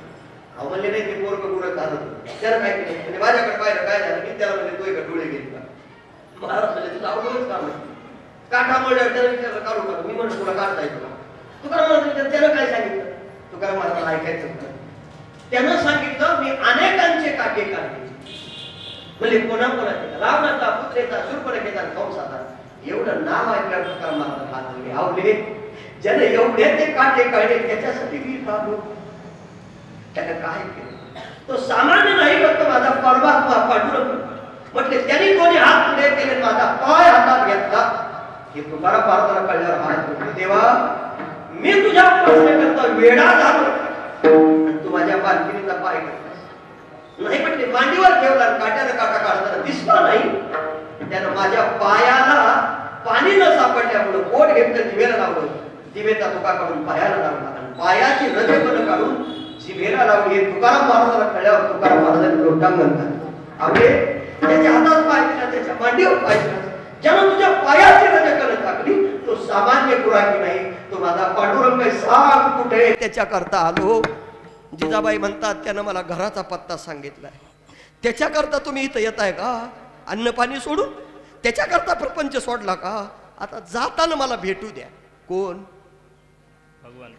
अहो म्हणले नाही ते पोरग गुरं चालत त्याला काय केलं म्हणजे माझ्याकडे पाहिलं काय झालं मी त्याला म्हणजे तो एका डोळे गेली का महाराज म्हणजे तुझं अवघडच काम आहे काठा मोडल्यावर त्याला विचारलं काढू नका मी म्हणतो तुला काढता येतो का तुकाराम महाराज त्यानं काय सांगितलं तुकाराम महाराजाला ऐकायचं होतं त्यानं सांगितलं मी अनेकांचे काटे काढले म्हणजे कोणा कोणाचे रावणाचा पुत्रेचा शूर्पणखेचा कंसाचा एवढं नाव ऐकल्यावर तुकाराम महाराज हात आवले ज्याने एवढे ते काटे काढले त्याच्यासाठी मी काढलो त्यानं काय केलं तो सामान्य नाही फक्त माझा परमात्मा पांडुरंग म्हटले त्यांनी कोणी हात पुढे केले माझा पाय हातात घेतला हे तुम्हाला पार्थाला कळल्यावर हात म्हटले देवा मी तुझ्या प्रश्नाकरता वेडा झालो आणि तू माझ्या बालकिनीचा पाय घेतलास नाही म्हटले मांडीवर ठेवला काट्यानं काटा काढताना दिसला नाही त्यानं माझ्या पायाला पाणी न सापडल्यामुळे पोट घेतलं दिवेला लावलं दिवेचा तुका काढून पायाला लावला आणि पायाची रजेपण काढून जिभेला लावली हे तुकाराम महाराजाला कळल्यावर तुकाराम महाराजांनी लोटांगण घातलं आपले त्याच्या हातात पाय दिला त्याच्या मांडीवर पाय दिला ज्यानं तुझ्या पायाची रजेकरण टाकली तो सामान्य गुराखी नाही तो माझा पांडुरंग सांग कुठे त्याच्याकरता आलो जिजाबाई म्हणतात त्यानं मला घराचा पत्ता सांगितलाय त्याच्याकरता तुम्ही इथं येताय का अन्न पाणी सोडून त्याच्याकरता प्रपंच सोडला का आता जाताना मला भेटू द्या कोण भगवान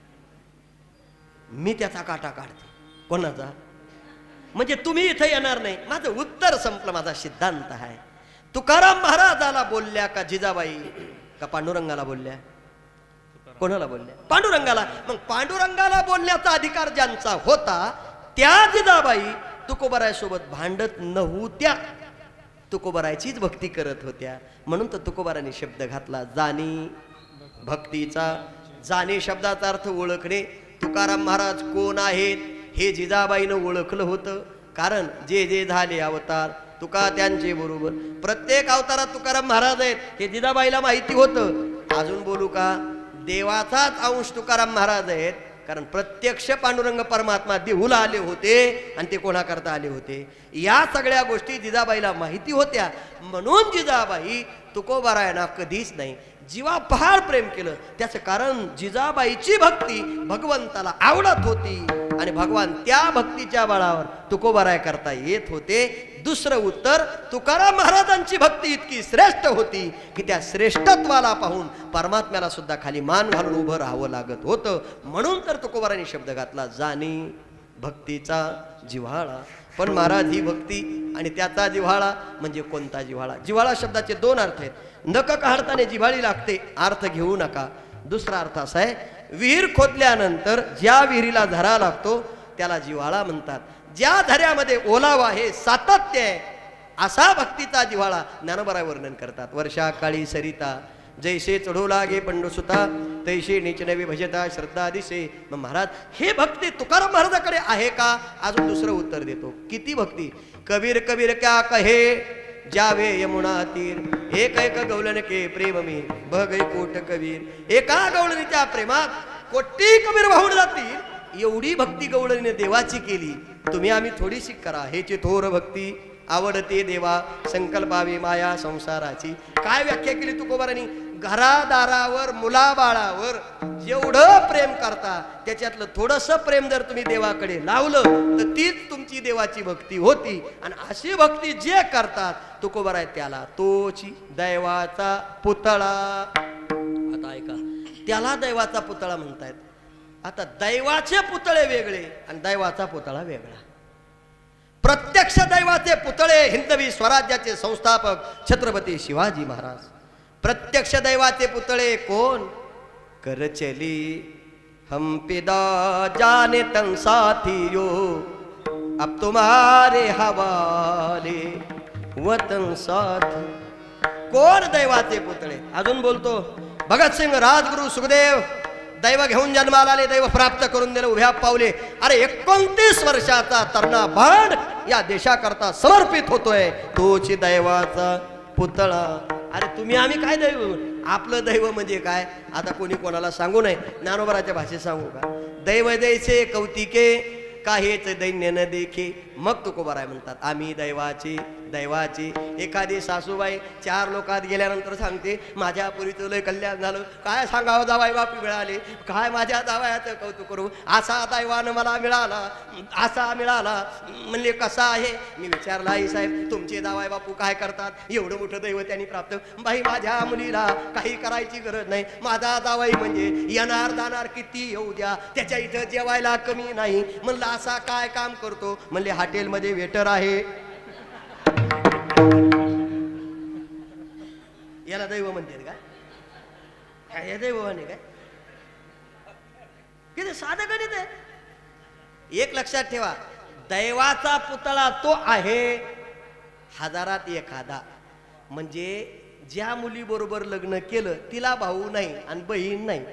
मी त्याचा काटा काढते कोणाचा म्हणजे तुम्ही इथे येणार नाही माझं उत्तर संपलं माझा सिद्धांत आहे तुकाराम महाराजाला बोलल्या का जिजाबाई का पांडुरंगाला बोलल्या कोणाला बोलल्या पांडुरंगाला मग पांडुरंगाला बोलण्याचा अधिकार ज्यांचा होता त्या जिजाबाई तुकोबारायसोबत भांडत नव्हत्या तुकोबारायचीच भक्ती करत होत्या म्हणून तर तुकोबाराने शब्द घातला जाणी भक्तीचा जाणे शब्दाचा अर्थ ओळखणे तुकाराम महाराज कोण आहेत हे जिजाबाईनं ओळखलं होतं कारण जे जे झाले अवतार तुका त्यांचे बरोबर प्रत्येक अवतारात तुकाराम महाराज आहेत हे जिजाबाईला माहिती होतं अजून बोलू का देवाचाच अंश तुकाराम महाराज आहेत कारण प्रत्यक्ष पांडुरंग परमात्मा देहूला आले होते आणि ते कोणाकरता आले होते या सगळ्या गोष्टी जिजाबाईला माहिती होत्या म्हणून जिजाबाई तुकोबारायांना कधीच नाही जीवा पहाड प्रेम केलं त्याचं कारण जिजाबाईची भक्ती भगवंताला आवडत होती आणि भगवान त्या भक्तीच्या बळावर तुकोबाराय करता येत होते दुसरं उत्तर तुकाराम महाराजांची भक्ती इतकी श्रेष्ठ होती की त्या श्रेष्ठत्वाला पाहून परमात्म्याला सुद्धा खाली मान घालून उभं राहावं लागत होतं म्हणून तर तुकोबारांनी शब्द घातला जाणी भक्तीचा जिव्हाळा पण महाराज ही भक्ती आणि त्याचा जिव्हाळा म्हणजे कोणता जिव्हाळा जिव्हाळा शब्दाचे दोन अर्थ आहेत नक काढताना जिव्हाळी लागते अर्थ घेऊ नका दुसरा अर्थ असा आहे विहीर खोदल्यानंतर ज्या विहिरीला झरा लागतो त्याला जिव्हाळा म्हणतात ज्या झऱ्यामध्ये ओलावा आहे सातत्य आहे असा भक्तीचा जिव्हाळा ज्ञानोबराय वर्णन करतात वर्षा काळी सरिता जैसे चढू लागे पंडुसुता तैसे नीचनवी भजता श्रद्धा दिसे मग महाराज हे भक्ती तुकाराम महाराजाकडे आहे का अजून दुसरं उत्तर देतो किती भक्ती कबीर कबीर क्या कहे जावे यमुना तीर एक एक गवलन के प्रेम मी बघ कोट कबीर एका गवळणीच्या प्रेमात कोटी कबीर वाहून जातील एवढी भक्ती गवळणीने देवाची केली तुम्ही आम्ही थोडीशी करा हेची थोर भक्ती आवडते देवा संकल्पावी माया संसाराची काय व्याख्या केली तुकोबारांनी घरादारावर मुलाबाळावर जेवढं प्रेम करता त्याच्यातलं थोडंसं प्रेम जर तुम्ही देवाकडे लावलं तर तीच तुमची देवाची भक्ती होती आणि अशी भक्ती जे करतात तुकोबाराय त्याला तोची दैवाचा पुतळा आता ऐका त्याला दैवाचा पुतळा म्हणतायत आता दैवाचे पुतळे वेगळे आणि दैवाचा पुतळा वेगळा प्रत्यक्ष दैवाचे पुतळे हिंदवी स्वराज्याचे संस्थापक छत्रपती शिवाजी महाराज प्रत्यक्ष दैवाचे पुतळे कोण करचली हम पिदा जाने तन साथियो अब तुम्हारे हवाले वतन साथी कोण दैवाचे पुतळे अजून बोलतो भगतसिंग राजगुरु सुखदेव दैव घेऊन जन्माला आले दैव प्राप्त करून दिलं उभ्या पावले अरे एकोणतीस वर्षाचा तरणा बाण या देशाकरता समर्पित होतोय तोची दैवाचा पुतळा अरे तुम्ही आम्ही काय दैव आपलं दैव म्हणजे काय आता कोणी कोणाला सांगू नये ज्ञानोबराच्या भाषेत सांगू का दैव जैसे कौतिके काहेच दैन्य न देखे मग तुकोबाराय म्हणतात आम्ही दैवाची दैवाची. एखादी सासूबाई चार लोकात गेल्यानंतर सांगते माझ्या पुरीचं लय कल्याण झालं, काय सांगावं जावाई बापू मिळाले, काय माझ्या जावयाचं कौतुक करू, असा दैवानं मला मिळाला, असा मिळाला. म्हणले कसा आहे? मी विचारला आई साहेब तुमचे जावाई बापू काय करतात, एवढं मोठं दैव त्यांनी प्राप्त. बाई माझ्या मुलीला काही करायची गरज नाही, माझा जावाई म्हणजे येणार जाणार किती येऊ द्या, त्याच्या इथं जेवायला कमी नाही. म्हणलं असा काय काम करतो? म्हणले हॉटेलमध्ये वेटर आहे. याला दैव म्हणते का? काय दैव म्हणे काय? किती साधं गणित आहे. एक लक्षात ठेवा, दैवाचा पुतळा तो आहे हजारात एखादा. म्हणजे ज्या मुली बरोबर लग्न केलं तिला भाऊ नाही आणि बहीण नाही.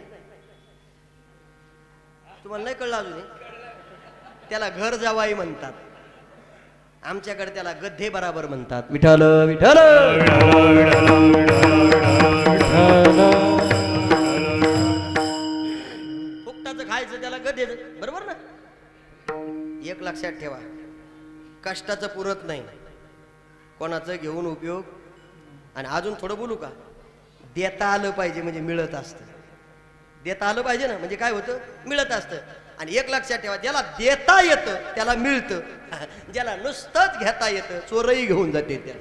तुम्हाला नाही कळलं अजून? त्याला घर जावाई म्हणतात, आमच्याकडे त्याला गद्धे बराबर म्हणतात. विठ्ठल विठ्ठल फुकटाचं खायचं त्याला गद्धेचं, बरोबर ना? एक लक्षात ठेवा, कष्टाचं पुरत नाही, कोणाचं घेऊन उपयोग. आणि अजून थोडं बोलू का? देता आलं पाहिजे म्हणजे मिळत असतं. देता आलं पाहिजे ना, म्हणजे काय होतं? मिळत असतं. आणि एक लक्षात ठेवा, ज्याला देता येतं त्याला मिळतं, ज्याला नुसतंच घेता येतं चोरही घेऊन जाते त्या.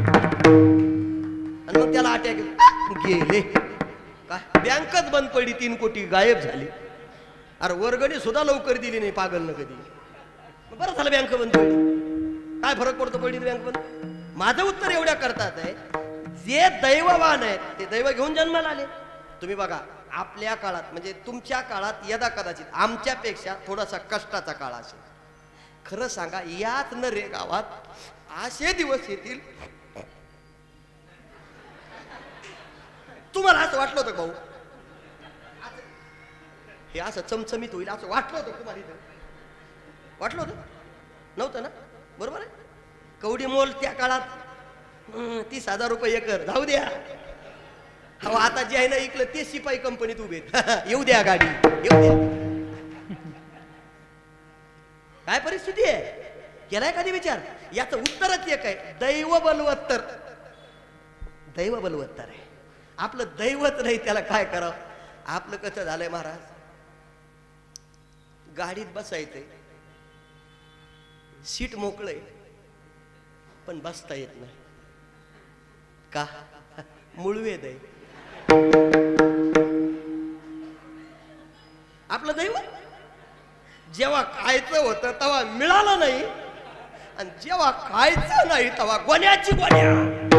आणि मग त्याला अटॅक गेले काय? बँकच बंद पडली, तीन कोटी गायब झाली. अरे वर्गणी सुद्धा लवकर दिली नाही पागल न कधी. बरं झालं बँक बंद पडली, काय फरक पडतो पडली बँक बंद. माझं उत्तर एवढ्या करतात आहे, जे दैववान आहेत ते दैव घेऊन जन्माला आले. तुम्ही बघा आपल्या काळात म्हणजे तुमच्या काळात यदा कदाचित आमच्यापेक्षा थोडासा कष्टाचा काळ असेल. खरं सांगा याच नरे गावात असे दिवस येतील, तुम्हाला असं वाटलं होतं भाऊ हे असं चमचमीत होईल असं वाटलं होतं तुम्हाला? इथं वाटलं होतं? नव्हतं ना? बरोबर आहे. कवडी मोल त्या काळात तीस हजार रुपये एकर, जाऊ द्या. अहो आता जे आहे ना इकलं ते शिपाई कंपनीत उभे येऊ द्या, गाडी येऊ द्या. काय परिस्थिती आहे? केलाय कधी विचार? याचं उत्तरच एक आहे, दैव बलवत्तर. दैव बलवत्तर आहे. आपलं दैवत नाही त्याला काय करावं? आपलं कसं झालंय महाराज, गाडीत बसायचंय, सीट मोकळय पण बसता येत नाही का? मूळवेद आहे आपलं दैव. जेव्हा खायचं होतं तेव्हा मिळालं नाही, आणि जेव्हा खायचं नाही तेव्हा गोण्याची गोण्या,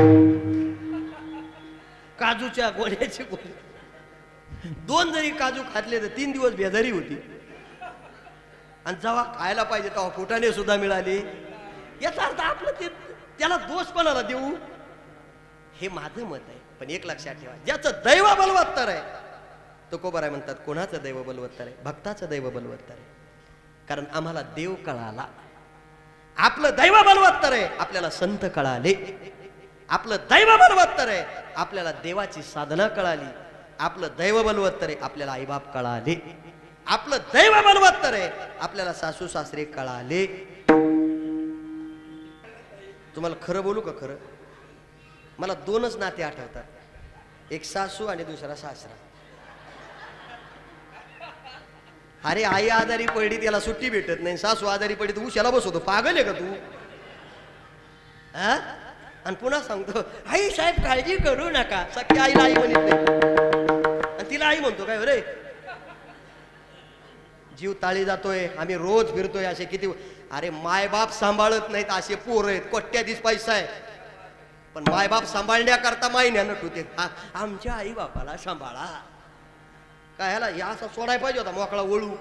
काजूच्या गोण्याची गोण्या. दोन जरी काजू खातले तर तीन दिवस बेजारी होती, आणि जेव्हा खायला पाहिजे तेव्हा फुटाणे सुद्धा मिळाले. याचा अर्थ आपलं ते त्याला दोष कोणाला देऊ? हे माझं मत आहे. पण एक लक्षात ठेवा, ज्याचं दैव बलवत्तर आहे तुकोबाराय म्हणतात कोणाचं दैव बलवत्तर आहे? भक्ताचं दैव बलवत्तर आहे. कारण आम्हाला देव कळाला. आपलं दैव बलवत्तर आहे, आपल्याला संत कळाले. आपलं दैव बलवत्तर आहे, आपल्याला देवाची साधना कळाली. आपलं दैव बलवत्तर आहे, आपल्याला आईबाप कळाले. आपलं दैव बलवत्तर आहे, आपल्याला सासू सासरे कळाले. तुम्हाला खरं बोलू का? खरं मला दोनच नाते आठवतात, एक सासू आणि दुसरा सासरा. अरे आई आजारी पडली त्याला सुट्टी भेटत नाही, सासू आजारी पडली तर उशाला बसवतो. पागल आहे का तू? हा? आणि पुन्हा सांगतो आई साहेब काळजी करू नका. सख्या आईला आई म्हणत नाही आणि तिला आई म्हणतो काय? रे जीव ताळी जातोय, आम्ही रोज फिरतोय असे किती. अरे मायबाप सांभाळत नाहीत असे पोर आहेत, कोट्याधीश पैसा आहे, पण मायबाप सांभाळण्याकरता महिन्यानं ठेवते. आमच्या आई बापाला सांभाळा. काय ह्याला या असा सोडायला पाहिजे होता मोकळा वळू.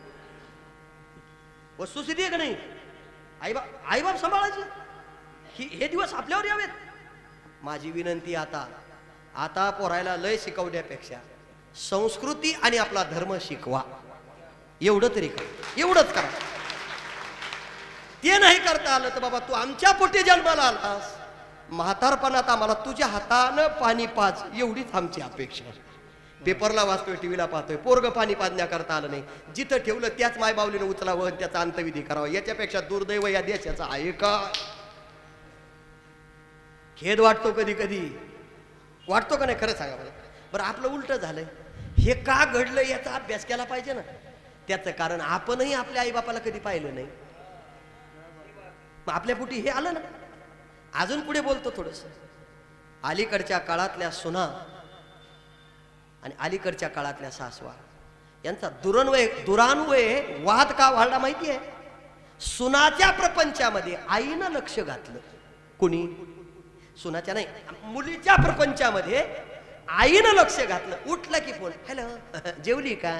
वस्तुस्थिती आहे का नाही? आईबाप आईबाप सांभाळायचे ही हे दिवस आपल्यावर यावेत. माझी विनंती आता आता पोरायला लय शिकवण्यापेक्षा संस्कृती आणि आपला धर्म शिकवा. एवढं तरी करा, एवढंच करा. ते नाही करता आलं तर बाबा तू आमच्या पोटी जन्माला आलास, म्हातारपणात आम्हाला तुझ्या हातानं पाणी पाच, एवढीच आमची अपेक्षा. पेपरला वाचतोय, टीव्हीला पाहतोय, पोरग पाणी पाजण्या करता आलं नाही, जिथं ठेवलं त्याच मायबावलीनं उचलावं आणि त्याचा अंतविधी करावा, याच्यापेक्षा दुर्दैव या देशाचा आहे का? खेद वाटतो कधी कधी, वाटतो का नाही खरं सांगा मला. बरं आपलं उलट झालंय, हे का घडलं याचा अभ्यास केला पाहिजे ना. त्याचं कारण आपणही आपल्या आईबापाला कधी पाहिलं नाही, मग आपल्या पोटी हे आलं ना. अजून पुढे बोलतो थोडस. अलीकडच्या काळातल्या सुना आणि अलीकडच्या काळातल्या सासवा यांचा दुरन्वय दुरान्वय वाद का वाढला माहिती आहे? सुनाच्या प्रपंचामध्ये आईनं लक्ष घातलं. कुणी? सुनाच्या नाही, मुलीच्या प्रपंचामध्ये आईनं लक्ष घातलं. उठलं की फोन, हॅलो जेवली का?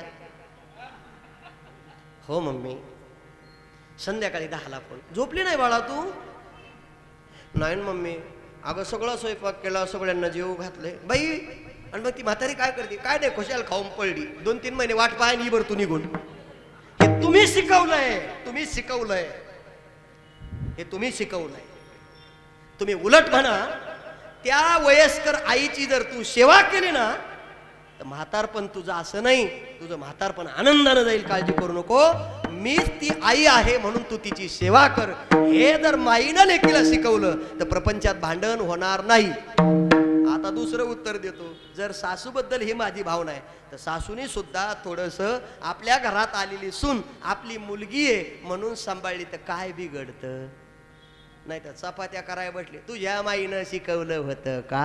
हो मम्मी. संध्याकाळी दहाला फोन, झोपली नाही बाळा तू? नाही मम्मी. अगं सगळं स्वयंपाक केला, सगळ्यांना जेव घातले बाई. आणि मग ती म्हातारी काय करते? काय नाही, खुशाल खाऊन पडली. दोन तीन महिने वाट पाय आणि बरं तू निघून. हे तुम्ही शिकवलंय, तुम्ही शिकवलंय, हे तुम्ही शिकवलंय. तुम्ही उलट म्हणा, त्या वयस्कर आईची जर तू सेवा केली ना तर म्हातारपण तुझं असं नाही, तुझं म्हातारपण आनंदानं जाईल. काळजी करू नको, मीच ती आई आहे म्हणून तू तिची सेवा कर. हे जर माईनं लेकीला शिकवलं तर प्रपंचात भांडण होणार नाही. आता दुसरं उत्तर देतो. जर सासूबद्दल ही माझी भावना आहे तर सासूने सुद्धा थोडंसं आपल्या घरात आलेली सून आपली मुलगी आहे म्हणून सांभाळली तर काय बिघडतं? नाही तर चपात्या करायला बसले, तुझ्या माईनं शिकवलं होतं का?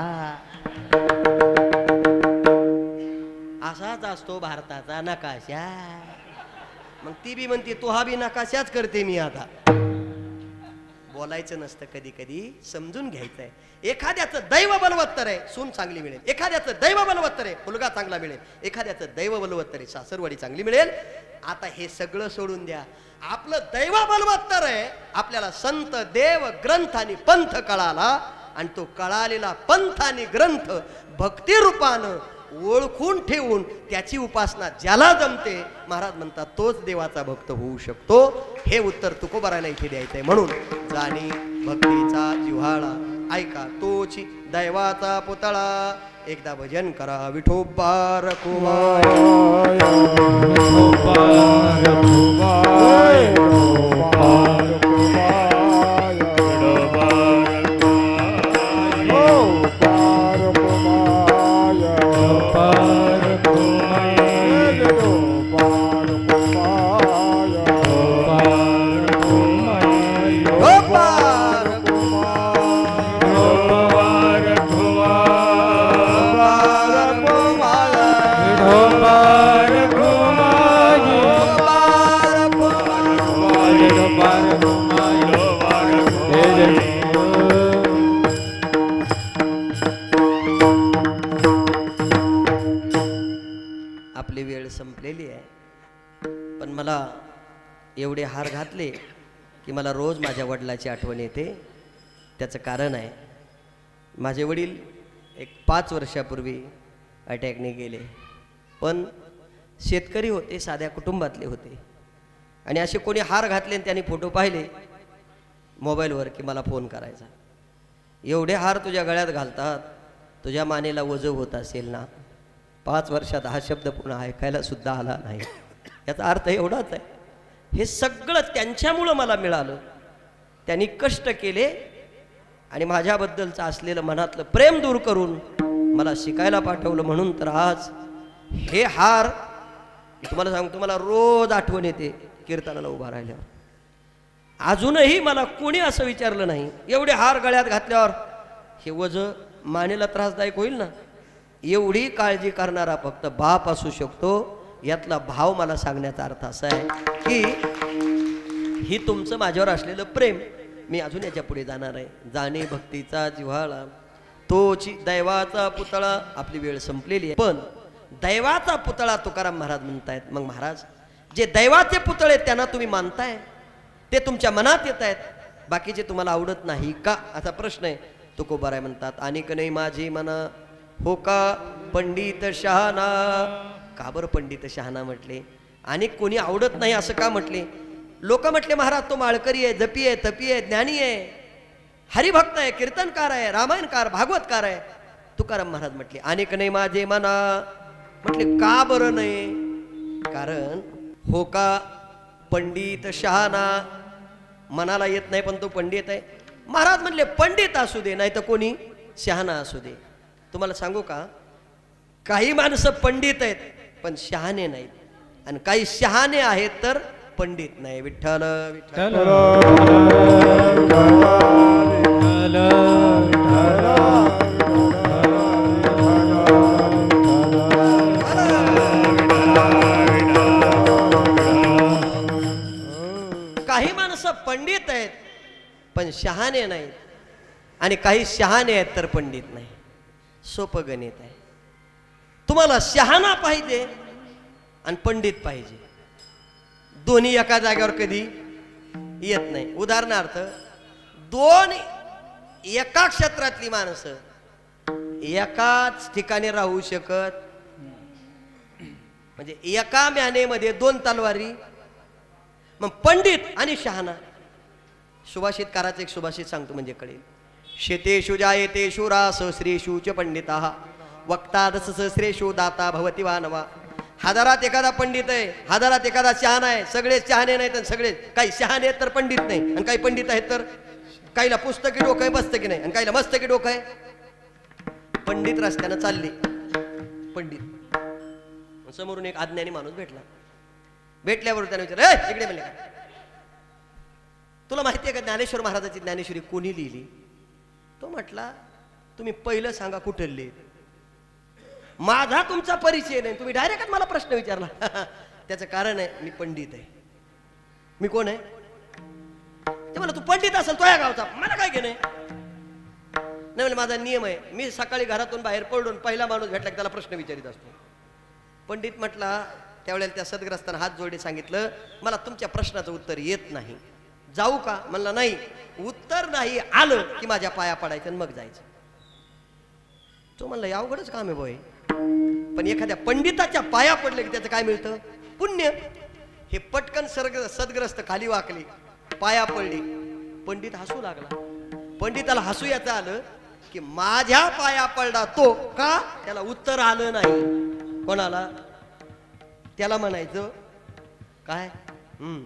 असाच असतो भारताचा नकाशा. मग ती बी म्हणते तू हा बी नकाशाच करते मी. आता बोलायचं नसतं, कधी कधी समजून घ्यायचंय. एखाद्याचं दैव बलवत्तर आहे, सून चांगली मिळेल. एखाद्याचं दैव बलवत्तर आहे, मुलगा चांगला मिळेल. एखाद्याचं दैव बलवत्तर आहे, सासरवाडी चांगली मिळेल. आता हे सगळं सोडून द्या. आपलं दैव बलवत्तर आहे, आपल्याला संत देव ग्रंथ आणि पंथ कळाला, आणि तो कळालेला पंथ आणि ग्रंथ भक्ती रूपानं ओळखून ठेवून त्याची उपासना ज्याला जमते, महाराज म्हणतात तोच देवाचा भक्त होऊ शकतो. हे उत्तर तुकोबारायला इथे द्यायचंय. म्हणून जाणी भक्तीचा जिव्हाळा, ऐका तोची दैवाचा पुतळा. एकदा भजन करा. विठोबा रखुमाय, विठोबा रखुमाय, विठोबा रखुमाय, विठोबा आपली वेळ संपलेली आहे. पण मला एवढे हार घातले की मला रोज माझ्या वडिलाची आठवण येते. त्याचं कारण आहे, माझे वडील एक पाच वर्षापूर्वी अटॅकने गेले. पण शेतकरी होते, साध्या कुटुंबातले होते. आणि असे कोणी हार घातले आणि त्यांनी फोटो पाहिले मोबाईलवर की मला फोन करायचा. एवढे हार तुझ्या गळ्यात घालतात, तुझ्या मानेला वजव होत असेल ना. पाच वर्षात हा शब्द पुन्हा ऐकायला सुद्धा आला नाही. याचा अर्थ एवढाच आहे, हे सगळं त्यांच्यामुळं मला मिळालं. त्यांनी कष्ट केले आणि माझ्याबद्दलचं असलेलं मनातलं प्रेम दूर करून मला शिकायला पाठवलं. म्हणून तर आज हे हार तुम्हाला सांगतो, मला रोज आठवण येते कीर्तनाला उभा राहिल्यावर. अजूनही मला कोणी असं विचारलं नाही, एवढे हार गळ्यात घातल्यावर हे वज मानेला त्रासदायक होईल ना. एवढी काळजी करणारा फक्त बाप असू शकतो. यातला भाव मला सांगण्याचा अर्थ असा आहे की ही तुमचं माझ्यावर असलेलं प्रेम. मी अजून याच्या पुढे जाणार आहे. जाणे भक्तीचा जिव्हाळा, तोची दैवाचा पुतळा. आपली वेळ संपलेली आहे, पण दैवाचा पुतळा तुकाराम महाराज म्हणतायत. मग महाराज, जे दैवाचे पुतळे त्यांना तुम्ही मानताय, ते तुमच्या मनात येत आहेत, बाकीचे तुम्हाला आवडत नाही का, असा प्रश्न आहे. तुकोबाराय म्हणतात, अनेक नाही माझी मना हो का पंडित शहाणा. का बरं पंडित शहाणा म्हटले? आणि कोणी आवडत नाही असं का म्हटले? लोक म्हटले महाराज तो माळकरी आहे, जपी आहे, तपी आहे, ज्ञानी आहे, हरिभक्त आहे, कीर्तनकार आहे, रामायणकार, भागवतकार आहे. तुकाराम महाराज म्हटले, अनेक नाही माझे मना म्हटले का बरं नाही? कारण हो का पंडित शहाणा मनाला येत नाही पण तो पंडित आहे. महाराज म्हणले पंडित असू दे नाही तर कोणी शहाणा असू दे. तुम्हाला सांगू का, काही माणसं पंडित आहेत पण शहाणे नाहीत, आणि काही शहाणे आहेत तर पंडित नाही. विठ्ठल विठ्ठल. काही माणसं पंडित आहेत पण शहाणे नाहीत, आणि काही शहाणे आहेत तर पंडित नाही. सोपं गणित आहे. तुम्हाला शहाणा पाहिजे आणि पंडित पाहिजे, दोन्ही एका जागेवर कधी येत नाही. उदाहरणार्थ दोन एका क्षेत्रातली माणसं एकाच ठिकाणी राहू शकत, म्हणजे एका म्यानेमध्ये दोन तलवारी. मग पंडित आणि शहाणा. सुभाषितकाराचं एक सुभाषित सांगतो म्हणजे कळेल. शेतेषु जायतेषु रास श्रेषु च पंडिताः वक्ता दसहस्रेषु दाता भवति वा नवा. हजारात एखादा पंडित आहे, हजारात एखादा शहाणा आहे. सगळे शहाणे नाहीत आणि सगळे काही शहाणे आहेत तर पंडित नाही, आणि काही पंडित आहेत तर काहीला पुस्तकी डोकं आहे मस्तकी नाही, आणि काहीला मस्तकी डोकं आहे. पंडित रस्त्यानं चालले, पंडित समोरून एक अज्ञानी माणूस भेटला. भेटल्यावर त्याने विचारलं, ए इकडे म्हणले, तुला माहिती आहे का ज्ञानेश्वर महाराजांची ज्ञानेश्वरी कोणी लिहिली? तो म्हटला तुम्ही पहिलं सांगा कुठे लिहिली. माझा तुमचा परिचय नाही, तुम्ही डायरेक्ट मला प्रश्न विचारला. त्याचं कारण आहे मी पंडित आहे. मी कोण आहे? ते म्हणलं तू पंडित असेल तो या गावचा, मला काय घेणं? नाही म्हणलं माझा नियम आहे, मी सकाळी घरातून बाहेर पडून पहिला माणूस भेटला की त्याला प्रश्न विचारित असतो. पंडित म्हटला त्यावेळेला त्या सद्ग्रस्तांना हात जोडे सांगितलं, मला तुमच्या प्रश्नाचं उत्तर येत नाही, जाऊ का? म्हणला नाही, उत्तर नाही आलं की माझ्या पाया पडायचं आणि मग जायचं. तो म्हणला या अवघडच काम आहे बोय, पण एखाद्या पंडिताच्या पाया पडले की त्याचं काय मिळतं? पुण्य. हे पटकन सर्ग सद्ग्रस्त खाली वाकले, पाया पडले. पंडित हसू लागला. पंडिताला हसू याचं आलं की माझ्या पाया पडला तो का? त्याला उत्तर आलं नाही. कोणाला? त्याला म्हणायचं काय? हम्म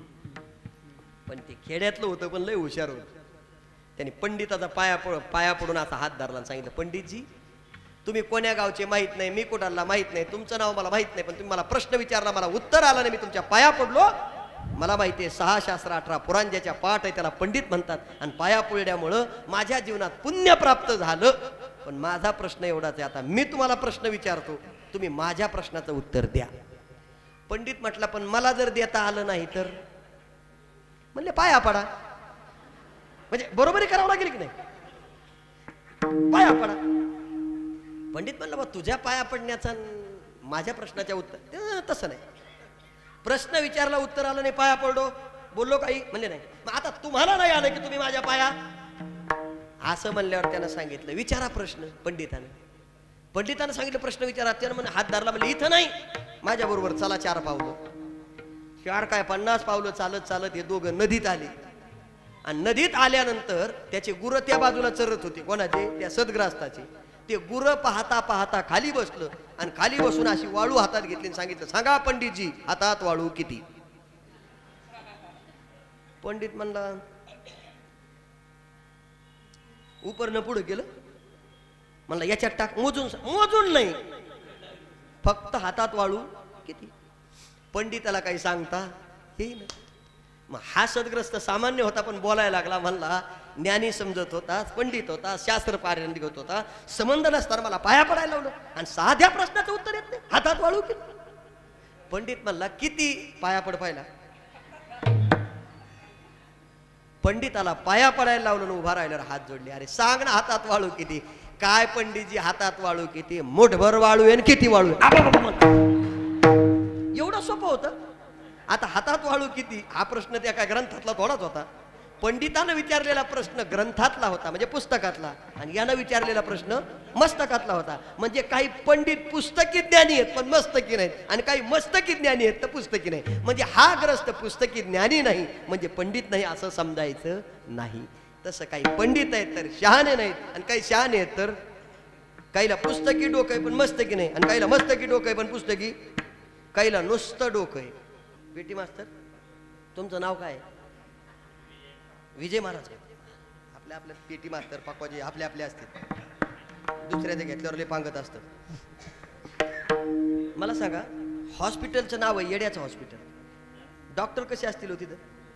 पण ते खेड्यातलं होतं पण लय हुशार होतं. त्याने पंडिताचा पाया पड पाया पडून असा हात धरला आणि सांगितलं, पंडितजी तुम्ही कोण्या गावचे माहित नाही, मी कुठाला माहित नाही, तुमचं नाव मला माहित नाही, पण तुम्ही मला प्रश्न विचारला, मला उत्तर आलं नाही, मी तुमच्या पाया पडलो. मला माहिती आहे सहा शास्त्र अठरा पुराण ज्याच्या पाठ आहे त्याला पंडित म्हणतात, आणि पाया पडल्यामुळं माझ्या जीवनात पुण्य प्राप्त झालं. पण माझा प्रश्न एवढाच आहे, आता मी तुम्हाला प्रश्न विचारतो, तुम्ही माझ्या प्रश्नाचं उत्तर द्या. पंडित म्हटला पण मला जर देता आलं नाही तर? म्हणले पाया पडा. म्हणजे बरोबरी करावं लागेल की नाही? पाया पडा. पंडित म्हणला बा तुझ्या पाया पडण्याचा माझ्या प्रश्नाच्या उत्तर तसं नाही. प्रश्न विचारला उत्तर आलं नाही, पाया पडलो, बोललो काही? म्हणले नाही. मग आता तुम्हाला नाही आलं की तुम्ही माझ्या पाया? असं म्हणल्यावर त्यानं सांगितलं विचारा प्रश्न. पंडितानं पंडितानं सांगितलं प्रश्न विचारा. त्यानं म्हणे हात धरला, म्हणले इथं नाही, माझ्या बरोबर चला चार पावलं. चार काय पन्नास पावलं चालत चालत हे दोघं नदीत आले, आणि नदीत आल्यानंतर त्याचे गुरं त्या बाजूला चरत होते. कोणाचे? त्या सद्ग्रस्ताचे. ते गुरं पाहता पाहता खाली बसलं, आणि खाली बसून अशी वाळू हातात घेतली आणि सांगितलं, सांगा पंडितजी हातात वाळू किती? पंडित म्हणला उपरनं पुढे गेलं, म्हणला याच्यात टाक, मोजून मोजून नाही, फक्त हातात वाळू किती? पंडिताला काही सांगता येईल? मग हा सद्ग्रस्त सामान्य होता पण बोलायला लागला. म्हणला ज्ञानी समजत होता, पंडित होता, शास्त्र पारंगत होता, संबंध नसताना मला पाया पडायला लावलं, आणि साध्या प्रश्नाचं उत्तर येत नाही, हातात वाळू किती? पंडित म्हणला किती? पाया पड पाहिला. पंडिताला पाया पडायला लावलं, उभा राहिल्यावर हात जोडले. अरे सांग ना हातात वाळू किती? काय पंडितजी हातात वाळू किती? मोठभर वाळू आहे किती वाळू? एवढं सोपं होतं. आता हातात वाळू किती हा प्रश्न त्या काय ग्रंथातला थोडाच होता. पंडितानं विचारलेला प्रश्न ग्रंथातला होता, म्हणजे पुस्तकातला, आणि यानं विचारलेला प्रश्न मस्तकातला होता. म्हणजे काही पंडित पुस्तकी ज्ञानी आहेत पण मस्तकी नाहीत, आणि काही मस्तकी ज्ञानी आहेत तर पुस्तकी नाही. म्हणजे हा ग्रस्त पुस्तकी ज्ञानी नाही म्हणजे पंडित नाही असं समजायचं नाही. तसं काही पंडित आहेत तर शहाणे नाहीत, आणि काही शहाणे आहेत तर काहीला पुस्तकी डोकं आहे पण मस्तकी नाही, आणि काहीला मस्तकी डोकं आहे पण पुस्तकी, काहीला नुसतं डोकं आहे. पेटी मास्तर तुमचं नाव काय? विजय महाराज. आपल्या आपल्या पेटी मास्तर पाकवाजी आपले आपले असतात, दुसऱ्याचे घेतल्यावर लय पांगत असतात. मला सांगा, हॉस्पिटलचं नाव आहे येड्याचं हॉस्पिटल. डॉक्टर कसे असतील हो तिथं?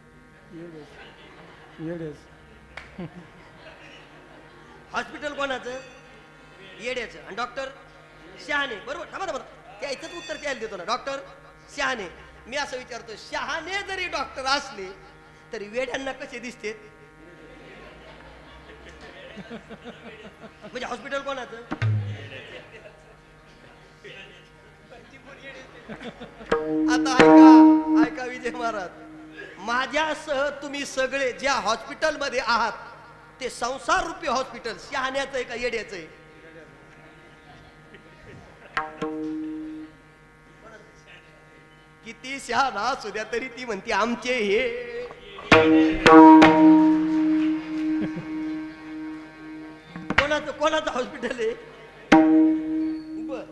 हॉस्पिटल कोणाचं? येड्याचं. आणि डॉक्टर शहाणे. बरोबर. थांबा थांबा, त्या इथंच उत्तर द्यायला देतो ना. डॉक्टर शहाणे. मी असं विचारतो, शहाणे जरी डॉक्टर असले तरी वेड्यांना कसे दिसते? म्हणजे हॉस्पिटल कोणाचं? आता ऐका ऐका विजय महाराज, माझ्यासह तुम्ही सगळे ज्या हॉस्पिटल मध्ये आहात ते संसार रूपी हॉस्पिटल शहाण्याचं आहे का येड्याचं आहे? किती शहाणा असू द्या तरी ती म्हणते आमचे हे. कोणाचं कोणाचं हॉस्पिटल आहे? बर,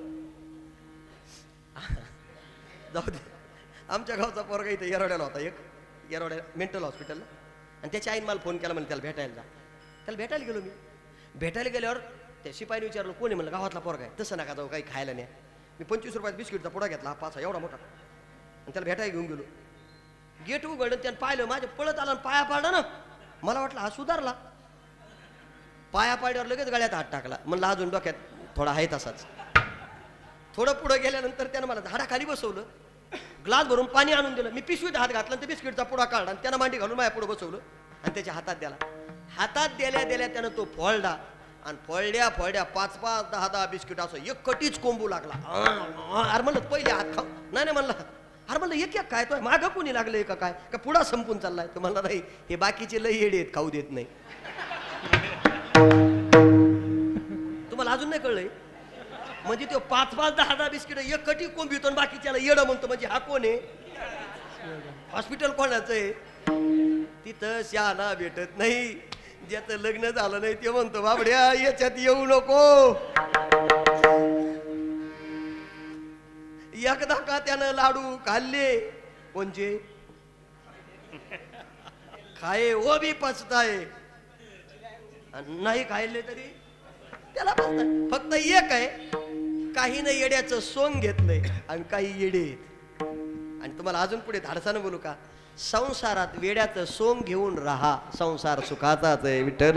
जाऊ दे. आमच्या गावचा पोरगा इथे येरवड्याला होता, एक येरवड्या मेंटल हॉस्पिटलला, आणि त्याच्या आईने मला फोन केला, म्हणजे त्याला भेटायला जा. त्याला भेटायला गेलो मी. भेटायला गेल्यावर त्या शिपाईने विचारलं कोणी? म्हणलं गावातला पोरगा आहे. तसं नका जाऊ, काही खायला नाही. मी पंचवीस रुपयात बिस्किटचा पुडा घेतला, हा पाच एवढा मोठा, आणि त्याला भेटायला घेऊन गेलो. गेट उघडलं, त्यानं पाहिलं, माझे पळत आला आणि पाया पाडला ना. मला वाटलं हा सुधारला. पाया पाड्यावर लगेच गळ्यात हात टाकला. म्हणलं अजून डोक्यात थोडा आहे तसाच. थोडं पुढे गेल्यानंतर त्यानं मला झाडाखाली बसवलं, ग्लास भरून पाणी आणून दिलं. मी पिशवीत हात घातला आणि ते बिस्किटचा पुडा काढला आणि त्यानं मांडी घालून माझ्या पुढे बसवलं आणि त्याच्या हातात द्याला. हातात द्याल्या द्याल्या त्यानं तो फोळला, आणि फोळड्या फोळड्या पाच पाच दहा दहा बिस्किट असं एक कटीच कोंबू लागला. अरे म्हणलं पहिले हात खाऊ. नाही नाही म्हणलं, अरे म्हणलं एक एक काय तो मागं कोणी लागलंय का काय, का पुढा संपून चाललाय? तो म्हणला नाही, हे बाकीचे लई येडे आहेत, खाऊ देत नाही. तुम्हाला अजून नाही कळलंय? म्हणजे तो पाच पाच दहा दहा बिस्किट एक कटी कोंबितो आणि बाकीच्याला येडं म्हणतो. म्हणजे हा कोण आहे? हॉस्पिटल कोणाचं आहे? तिथं शहाणा भेटत नाही. ज्याचं लग्न झालं नाही ते म्हणतो बाबड्या याच्यात येऊ नको. एकदा का त्यानं लाडू खाल्ले, कोणचे खाये वो भी पचताय, नाही खायले तरी त्याला पचताय. फक्त एक आहे, काही नाही येड्याचं सोंग घेतलंय आणि काही येडे आहेत. आणि तुम्हाला अजून पुढे धाडसानं बोलू का? संसारात वेड्याचं सोंग घेऊन राहा, संसार सुखाचाच आहे. विठ्ठल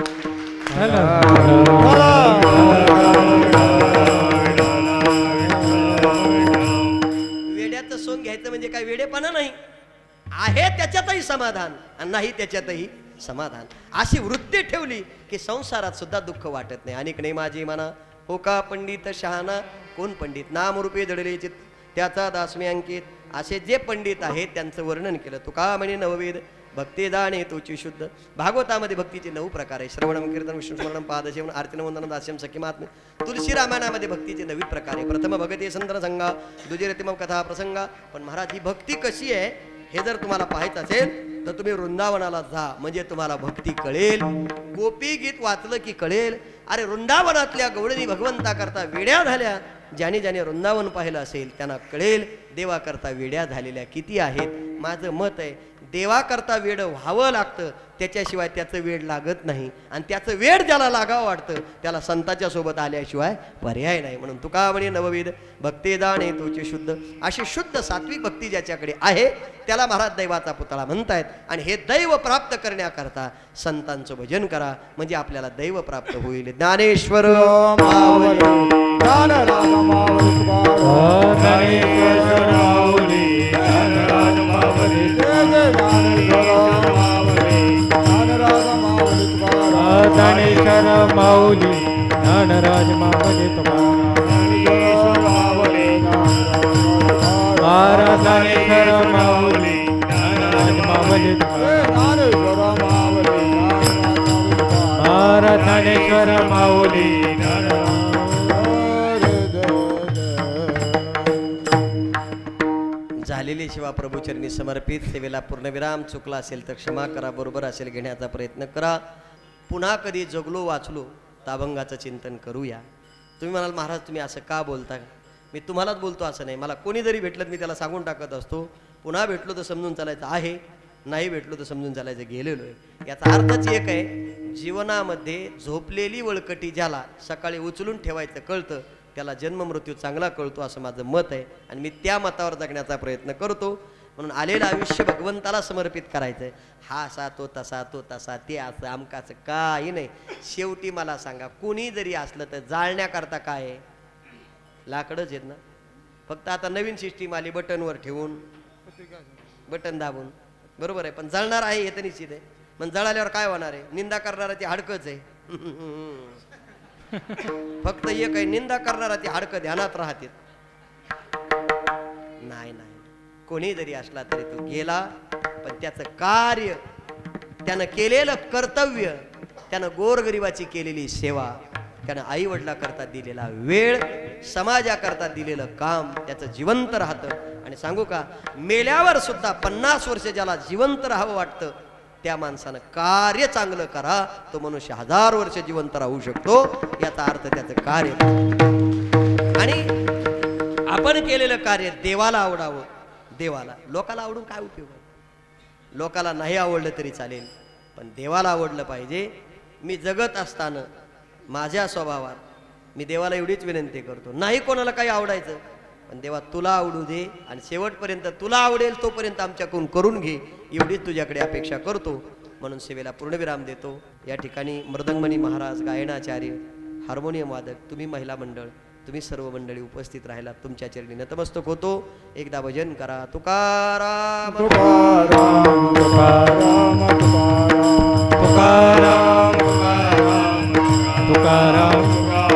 वेड्याचं सोंग घ्यायचं म्हणजे काय वेडेपणा नाही. आहे त्याच्यातही समाधान आणि नाही त्याच्यातही समाधान. अशी वृत्ती ठेवली की संसारात सुद्धा दुःख वाटत नाही. अनेक नाही माझी म्हणा हो का पंडित शहाणा, कोण पंडित? नामरूपे जडले चित त्याचा दासमी अंकित. असे जे पंडित आहेत त्यांचं वर्णन केलं. तुका म्हणे नववेद भक्ती जाणे तोची शुद्ध. भागवतामध्ये भक्तीचे नऊ प्रकार आहे. श्रवणम कीर्तन विष्णू स्मरणम पादसेवन आरतीन वंदन दास्यम सखीमात्म. तुलसी रामायणामध्ये भक्तीचे नवी प्रकार आहे. प्रथम भगते संतर संगा, दुजे रतिमम कथा प्रसंगा. पण महाराज ही भक्ती कशी आहे हे जर तुम्हाला पाहायचं असेल तर तुम्ही वृंदावनाला जा, म्हणजे तुम्हाला भक्ती कळेल. गोपी गीत वाचलं की कळेल. अरे वृंदावनातल्या गवळणी भगवंता करता वेड्या झाल्या. ज्याने ज्याने वृंदावन पाहिलं असेल त्यांना कळेल देवाकरता वेड्या झालेल्या किती आहेत. माझं मत आहे देवाकरता वेड व्हावं लागतं, त्याच्याशिवाय त्याचं वेड लागत नाही. आणि त्याचं वेड ज्याला लागावं वाटतं त्याला संतांच्या सोबत आल्याशिवाय पर्याय नाही. म्हणून तुका म्हणे नवविध भक्ती जाणे तोची शुद्ध. अशी शुद्ध सात्विक भक्ती ज्याच्याकडे आहे त्याला महाराज दैवाचा पुतळा म्हणतायत. आणि हे दैव प्राप्त करण्याकरता संतांचं भजन करा, म्हणजे आपल्याला दैव प्राप्त होईल. ज्ञानेश्वर ज्ञानेश्वर माऊली ज्ञानराज माऊली ज्ञानेश्वर माऊली ज्ञानराज माऊली ज्ञानेश्वर माऊली. झालेली सेवा प्रभूचरणी समर्पित. सेवेला पूर्णविराम चुकला असेल तर क्षमा करा, बरोबर असेल घेण्याचा प्रयत्न करा. पुन्हा कधी जगलो वाचलो ताभंगाचं चिंतन करूया. तुम्ही म्हणाल महाराज तुम्ही असं का बोलता, मी तुम्हालाच बोलतो असं नाही, मला कोणी जरी भेटलं मी त्याला सांगून टाकत असतो, पुन्हा भेटलो तर समजून चालायचं आहे, नाही भेटलो तर समजून चालायचं गेलेलो आहे. याचा अर्थच एक आहे, जीवनामध्ये झोपलेली वळकटी ज्याला सकाळी उचलून ठेवायचं कळतं त्याला जन्म मृत्यू चांगला कळतो, असं माझं मत आहे आणि मी त्या मतावर जगण्याचा प्रयत्न करतो. म्हणून आलेलं आयुष्य भगवंताला समर्पित करायचं आहे. हा असा तो तसा तो तसा ते असं आमकाचं काही नाही. शेवटी मला सांगा, कोणी जरी असलं तर जाळण्याकरता काय आहे, लाकडच आहेत ना. फक्त आता नवीन सिस्टीम आली बटनवर ठेवून बटन दाबून, बरोबर आहे, पण जळणार आहे हे तर निश्चित आहे. मग जळाल्यावर काय होणार आहे, निंदा करणारा ती हाडकच आहे. फक्त एक आहे, निंदा करणारा ती हाडकं ध्यानात राहते. नाही नाही, कोणी जरी असला तरी तो गेला, पण त्याचं कार्य, त्यानं केलेलं कर्तव्य, त्यानं गोरगरिबाची केलेली सेवा, त्यानं आई वडिलाकरता दिलेला वेळ, समाजाकरता दिलेलं काम त्याचं जिवंत राहतं. आणि सांगू का, मेल्यावर सुद्धा पन्नास वर्ष ज्याला जिवंत राहावं वाटतं त्या माणसानं कार्य चांगलं करा, तो मनुष्य हजार वर्ष जिवंत राहू शकतो. याचा अर्थ त्याचं कार्य. आणि आपण केलेलं कार्य देवाला आवडावं. देवाला, लोकाला आवडून काय उपयोग आहे, लोकाला नाही आवडलं तरी चालेल, पण देवाला आवडलं पाहिजे. मी जगत असताना माझ्या स्वभावात मी देवाला एवढीच विनंती करतो, नाही कोणाला काही आवडायचं, पण देवा तुला आवडू दे आणि शेवटपर्यंत तुला आवडेल तोपर्यंत आमच्याकडून करून घे, एवढीच तुझ्याकडे अपेक्षा करतो. म्हणून सेवेला पूर्णविराम देतो. या ठिकाणी मृदंगमणी महाराज, गायनाचार्य, हार्मोनियम वादक, तुम्ही महिला मंडळ, तुम्ही सर्व मंडळी उपस्थित राहिला, तुमच्या चरणी नतमस्तक होतो. एकदा भजन करा. तुकाराम तुकाराम तुकाराम तुकाराम तुकाराम तुकाराम तुकाराम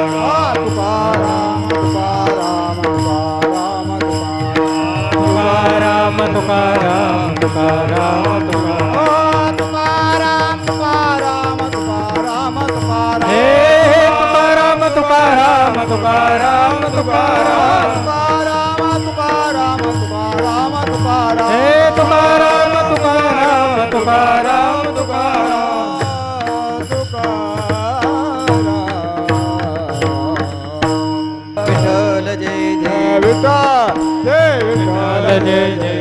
तुकाराम तुकाराम तुकाराम तुकाराम तुकाराम तुकाराम तुकाराम तुकाराम हे तुकाराम तुकाराम तुकाराम तुकाराम तुकाराम तुकाराम तुकाराम हे तुकाराम तुकाराम तुकाराम तुकाराम विठ्ठल जय जय विठ्ठल जय विठ्ठल जय जय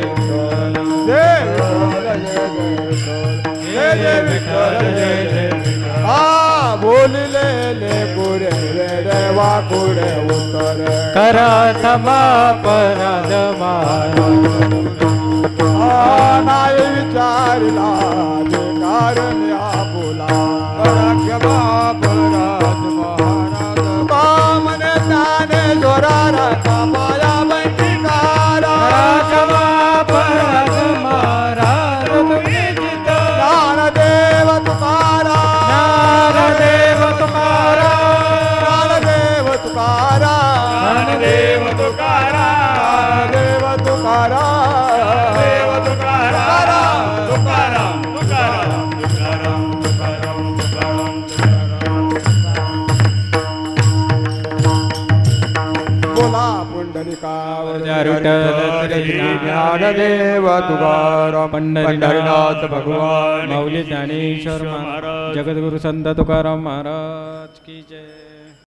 जय विठ्ठल जय जय हा बोललेले पुरे रे देवा पुढे उत्तर करा समापराध महाराज हा नाही विचारला जे कारण आपुला क्षमापराध महाराज बामने ताने जोरारा कामाया बंटीकारा क्षमापराध महाराज तुम्ही जिता ज्ञानदेव तुकारा ज्ञानदेव तुकारा ज्ञानदेव तुकारा ज्ञानदेव तुकारा देव तुकारा देव तुकारा तुकाराम तुकाराम तुकाराम तुकाराम बोला पुंडलिकावर ज्ञानदेव तुकाराम पंढरीनाथ भगवान माऊली ज्ञानेश्वर महाराज जगद्गुरु संत तुकाराम महाराज की जय.